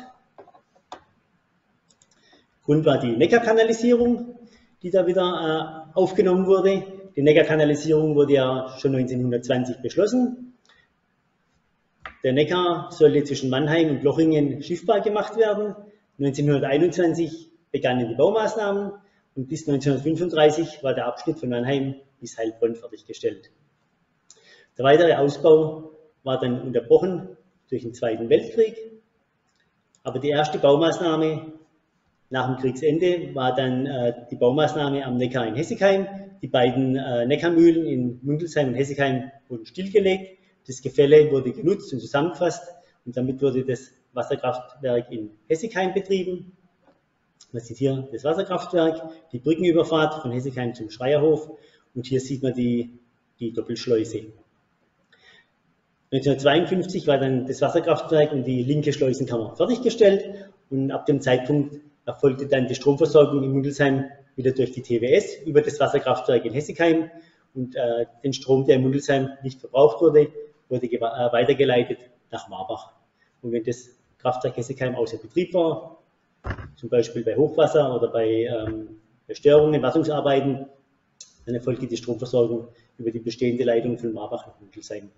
Grund war die Neckarkanalisierung, die da wieder äh, aufgenommen wurde. Die Neckarkanalisierung wurde ja schon neunzehnhundertzwanzig beschlossen. Der Neckar sollte zwischen Mannheim und Blochingen schiffbar gemacht werden. neunzehnhunderteinundzwanzig begannen die Baumaßnahmen und bis neunzehnhundertfünfunddreißig war der Abschnitt von Mannheim bis Heilbronn fertiggestellt. Der weitere Ausbau war dann unterbrochen durch den Zweiten Weltkrieg, aber die erste Baumaßnahme nach dem Kriegsende war dann äh, die Baumaßnahme am Neckar in Hessigheim. Die beiden äh, Neckarmühlen in Mundelsheim und Hessigheim wurden stillgelegt. Das Gefälle wurde genutzt und zusammengefasst und damit wurde das Wasserkraftwerk in Hessigheim betrieben. Man sieht hier das Wasserkraftwerk, die Brückenüberfahrt von Hessigheim zum Schreierhof und hier sieht man die, die Doppelschleuse. neunzehnhundertzweiundfünfzig war dann das Wasserkraftwerk und die linke Schleusenkammer fertiggestellt und ab dem Zeitpunkt erfolgte dann die Stromversorgung in Mundelsheim wieder durch die T W S über das Wasserkraftwerk in Hessigheim und äh, den Strom, der in Mundelsheim nicht verbraucht wurde, wurde äh, weitergeleitet nach Marbach. Und wenn das Kraftwerk Hessigheim außer Betrieb war, zum Beispiel bei Hochwasser oder bei, ähm, bei Störungen, Wartungsarbeiten, dann erfolgte die Stromversorgung über die bestehende Leitung von Marbach nach Mundelsheim.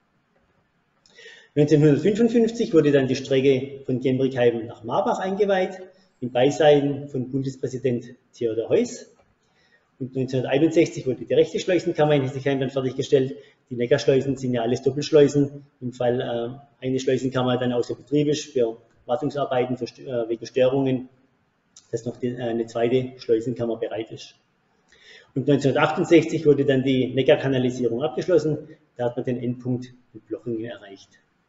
neunzehnhundertfünfundfünfzig wurde dann die Strecke von Gembrickheim nach Marbach eingeweiht, im Beisein von Bundespräsident Theodor Heuss. Und neunzehnhunderteinundsechzig wurde die rechte Schleusenkammer in Hessigheim dann fertiggestellt. Die Neckarschleusen sind ja alles Doppelschleusen. Im Fall äh, eine Schleusenkammer dann außer Betrieb ist für Wartungsarbeiten für, äh, wegen Störungen, dass noch die, äh, eine zweite Schleusenkammer bereit ist. Und neunzehnhundertachtundsechzig wurde dann die Neckarkanalisierung abgeschlossen. Da hat man den Endpunkt in Blochingen erreicht.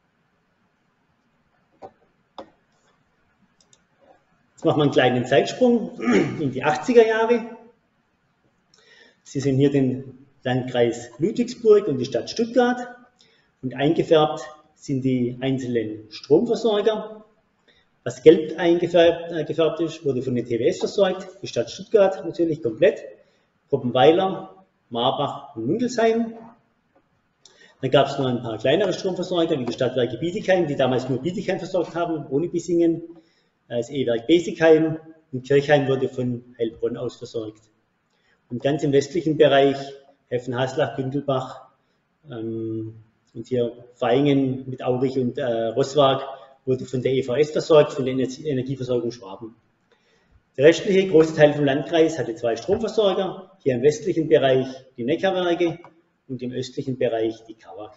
Jetzt machen wir einen kleinen Zeitsprung in die achtziger Jahre. Sie sehen hier den Landkreis Ludwigsburg und die Stadt Stuttgart und eingefärbt sind die einzelnen Stromversorger. Was gelb eingefärbt äh, gefärbt ist, wurde von den T W S versorgt, die Stadt Stuttgart natürlich komplett, Poppenweiler, Marbach und Mundelsheim. Dann gab es noch ein paar kleinere Stromversorger, wie die Stadtwerke Bietigheim, die damals nur Bietigheim versorgt haben, ohne Bissingen, das E-Werk Besigheim und Kirchheim wurde von Heilbronn aus versorgt. Und ganz im westlichen Bereich, Heffen-Haslach, Gündelbach ähm, und hier Vaihingen mit Aurich und äh, Roßwag wurde von der E V S versorgt, von der Energieversorgung Schwaben. Der restliche große Teil vom Landkreis hatte zwei Stromversorger, hier im westlichen Bereich die Neckarwerke und im östlichen Bereich die Kawak.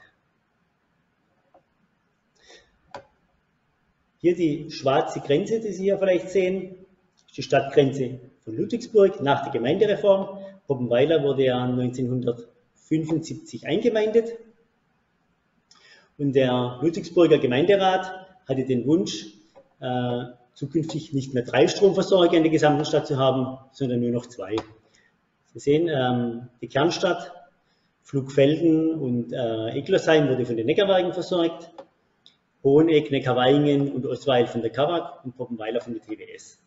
Hier die schwarze Grenze, die Sie hier vielleicht sehen, ist die Stadtgrenze von Ludwigsburg nach der Gemeindereform. Poppenweiler wurde ja neunzehnhundertfünfundsiebzig eingemeindet und der Ludwigsburger Gemeinderat hatte den Wunsch, äh, zukünftig nicht mehr drei Stromversorger in der gesamten Stadt zu haben, sondern nur noch zwei. Sie sehen, ähm, die Kernstadt, Pflugfelden und äh, Eglossheim wurde von den Neckarwerken versorgt, Hoheneck, Neckarweingen und Ostweiler von der Kawak und Poppenweiler von der T W S.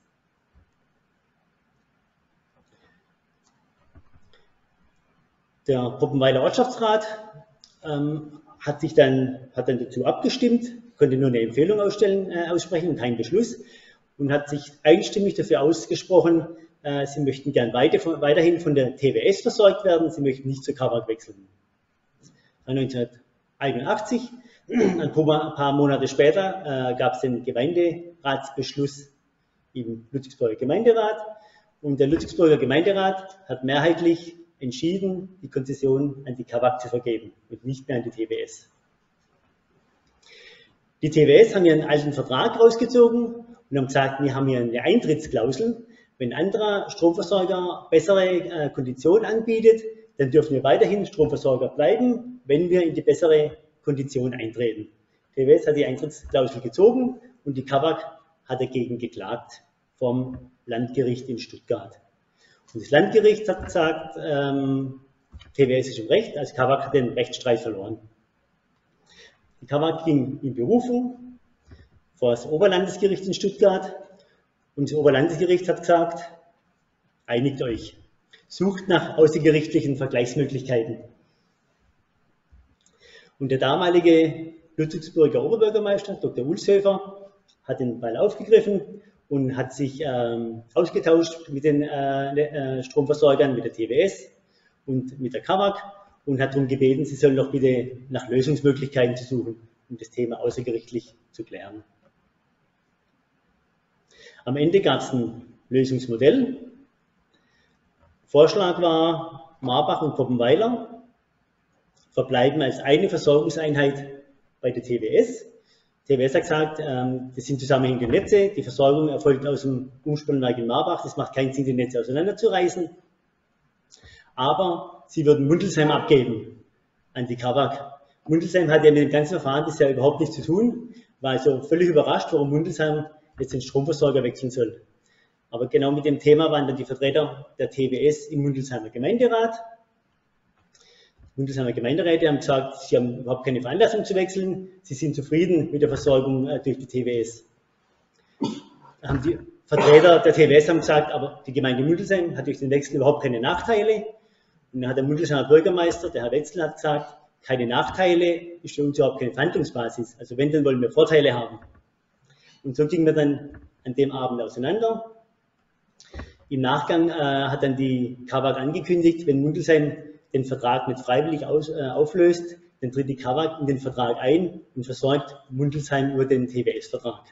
Der Poppenweiler Ortschaftsrat ähm, hat sich dann, hat dann dazu abgestimmt, konnte nur eine Empfehlung ausstellen, äh, aussprechen und keinen Beschluss und hat sich einstimmig dafür ausgesprochen, äh, sie möchten gern weiter, weiterhin von der T W S versorgt werden, sie möchten nicht zur Kawak wechseln. neunzehnhunderteinundachtzig, ein paar Monate später, äh, gab es den Gemeinderatsbeschluss im Ludwigsburger Gemeinderat und der Ludwigsburger Gemeinderat hat mehrheitlich entschieden, die Konzession an die Kawak zu vergeben und nicht mehr an die T W S. Die T W S haben hier einen alten Vertrag rausgezogen und haben gesagt, wir haben hier eine Eintrittsklausel. Wenn ein anderer Stromversorger bessere äh, Konditionen anbietet, dann dürfen wir weiterhin Stromversorger bleiben, wenn wir in die bessere Kondition eintreten. Die T W S hat die Eintrittsklausel gezogen und die Kawak hat dagegen geklagt vom Landgericht in Stuttgart. Und das Landgericht hat gesagt, ähm, T W S ist im Recht, also Kawak hat den Rechtsstreit verloren. Die Kawak ging in Berufung vor das Oberlandesgericht in Stuttgart und das Oberlandesgericht hat gesagt, einigt euch, sucht nach außergerichtlichen Vergleichsmöglichkeiten. Und der damalige Ludwigsburger Oberbürgermeister, Doktor Ulshöfer, hat den Ball aufgegriffen und hat sich ähm, ausgetauscht mit den äh, äh, Stromversorgern, mit der T W S und mit der Kawak und hat darum gebeten, sie sollen doch bitte nach Lösungsmöglichkeiten zu suchen, um das Thema außergerichtlich zu klären. Am Ende gab es ein Lösungsmodell. Vorschlag war, Marbach und Poppenweiler verbleiben als eine Versorgungseinheit bei der T W S. T W S hat gesagt, ähm, das sind zusammenhängende Netze, die Versorgung erfolgt aus dem Umspannwerk in Marbach, das macht keinen Sinn, die Netze auseinanderzureißen. Aber sie würden Mundelsheim abgeben an die Kawak. Mundelsheim hat ja mit dem ganzen Verfahren bisher überhaupt nichts zu tun, war also völlig überrascht, warum Mundelsheim jetzt den Stromversorger wechseln soll. Aber genau mit dem Thema waren dann die Vertreter der T W S im Mundelsheimer Gemeinderat. Mundelsheimer Gemeinderäte haben gesagt, sie haben überhaupt keine Veranlassung zu wechseln, sie sind zufrieden mit der Versorgung durch die T W S. Haben die Vertreter der T W S haben gesagt, aber die Gemeinde Mundelsheim hat durch den Wechsel überhaupt keine Nachteile. Und dann hat der Mundelsheimer Bürgermeister, der Herr Wetzel, hat gesagt, keine Nachteile ist für uns überhaupt keine Verhandlungsbasis. Also wenn, dann wollen wir Vorteile haben. Und so gingen wir dann an dem Abend auseinander. Im Nachgang äh, hat dann die Kawak angekündigt, wenn Mundelsheim den Vertrag nicht freiwillig aus, äh, auflöst, dann tritt die Kawak in den Vertrag ein und versorgt Mundelsheim über den T W S-Vertrag.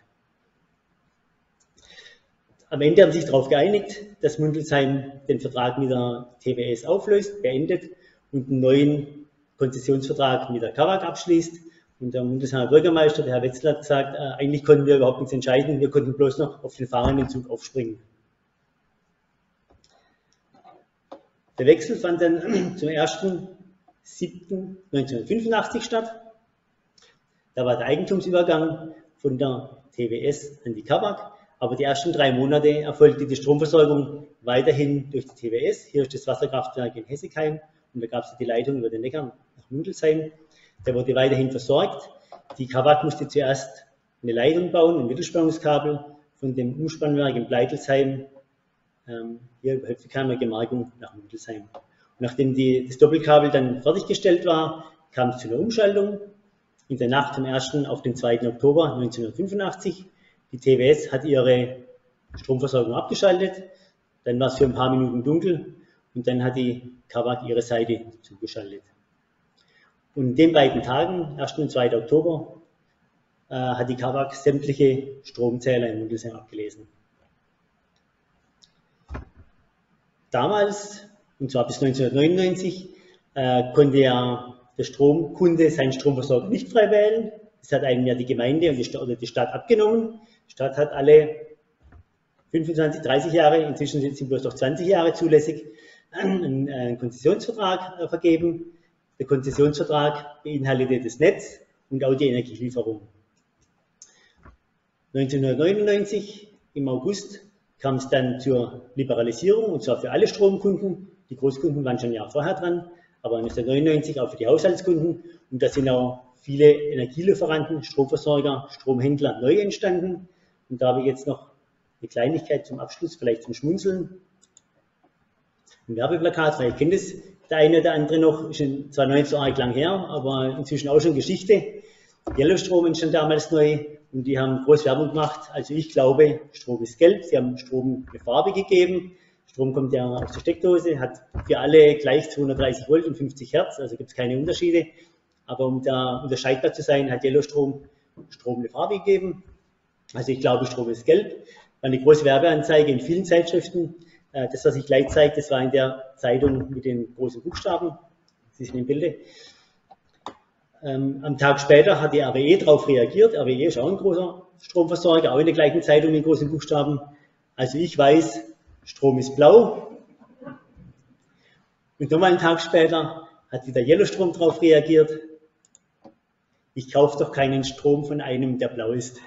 Am Ende haben sie sich darauf geeinigt, dass Mundelsheim den Vertrag mit der T W S auflöst, beendet und einen neuen Konzessionsvertrag mit der Kawak abschließt. Und der Mundelsheimer Bürgermeister, der Herr Wetzel, hat gesagt, äh, eigentlich konnten wir überhaupt nichts entscheiden, wir konnten bloß noch auf den fahrenden Zug aufspringen. Der Wechsel fand dann zum ersten siebten neunzehnhundertfünfundachtzig statt. Da war der Eigentumsübergang von der T W S an die Kawak, aber die ersten drei Monate erfolgte die Stromversorgung weiterhin durch die T W S. Hier ist das Wasserkraftwerk in Hessigheim und da gab es die Leitung über den Neckar nach Mundelsheim. Der wurde weiterhin versorgt. Die Kawak musste zuerst eine Leitung bauen, ein Mittelspannungskabel von dem Umspannwerk in Bleitelsheim, ähm, hier über Höpfenheimer Gemarkung nach Mundelsheim. Und nachdem die, das Doppelkabel dann fertiggestellt war, kam es zu einer Umschaltung in der Nacht vom ersten auf den zweiten Oktober neunzehnhundertfünfundachtzig. Die T W S hat ihre Stromversorgung abgeschaltet, dann war es für ein paar Minuten dunkel und dann hat die Kawak ihre Seite zugeschaltet. Und in den beiden Tagen, ersten und zweiten Oktober, äh, hat die Kawak sämtliche Stromzähler in Mundelsheim abgelesen. damals, und zwar bis neunzehnhundertneunundneunzig, äh, konnte ja der Stromkunde seinen Stromversorger nicht frei wählen. Das hat einem ja die Gemeinde und die Stadt, oder die Stadt abgenommen. Die Stadt hat alle fünfundzwanzig, dreißig Jahre, inzwischen sind bloß noch zwanzig Jahre zulässig, einen, einen Konzessionsvertrag äh, vergeben. Der Konzessionsvertrag beinhaltete das Netz und auch die Energielieferung. neunzehnhundertneunundneunzig, im August, kam es dann zur Liberalisierung, und zwar für alle Stromkunden. Die Großkunden waren schon ein Jahr vorher dran, aber neunzehnhundertneunundneunzig auch für die Haushaltskunden. Und da sind auch viele Energielieferanten, Stromversorger, Stromhändler neu entstanden. Und da habe ich jetzt noch eine Kleinigkeit zum Abschluss, vielleicht zum Schmunzeln. Ein Werbeplakat, vielleicht kennt es der eine oder andere noch, ist zwar noch nicht so arg lang her, aber inzwischen auch schon Geschichte. Yellowstrom entstand damals neu und die haben groß Werbung gemacht. Also ich glaube, Strom ist Geld. Sie haben Strom eine Farbe gegeben. Strom kommt ja aus der Steckdose, hat für alle gleich zweihundertdreißig Volt und fünfzig Hertz, also gibt es keine Unterschiede. Aber um da unterscheidbar zu sein, hat Yellowstrom Strom eine Farbe gegeben. Also ich glaube, Strom ist gelb. War eine große Werbeanzeige in vielen Zeitschriften. Das, was ich gleich zeige, das war in der Zeitung mit den großen Buchstaben. Sie sehen im Bilde. Ähm, am Tag später hat die R W E darauf reagiert. R W E ist auch ein großer Stromversorger, auch in der gleichen Zeitung mit großen Buchstaben. Also ich weiß, Strom ist blau. Und nochmal einen Tag später hat wieder Yellowstrom darauf reagiert. Ich kaufe doch keinen Strom von einem, der blau ist.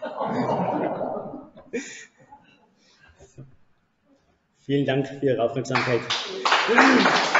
Vielen Dank für Ihre Aufmerksamkeit.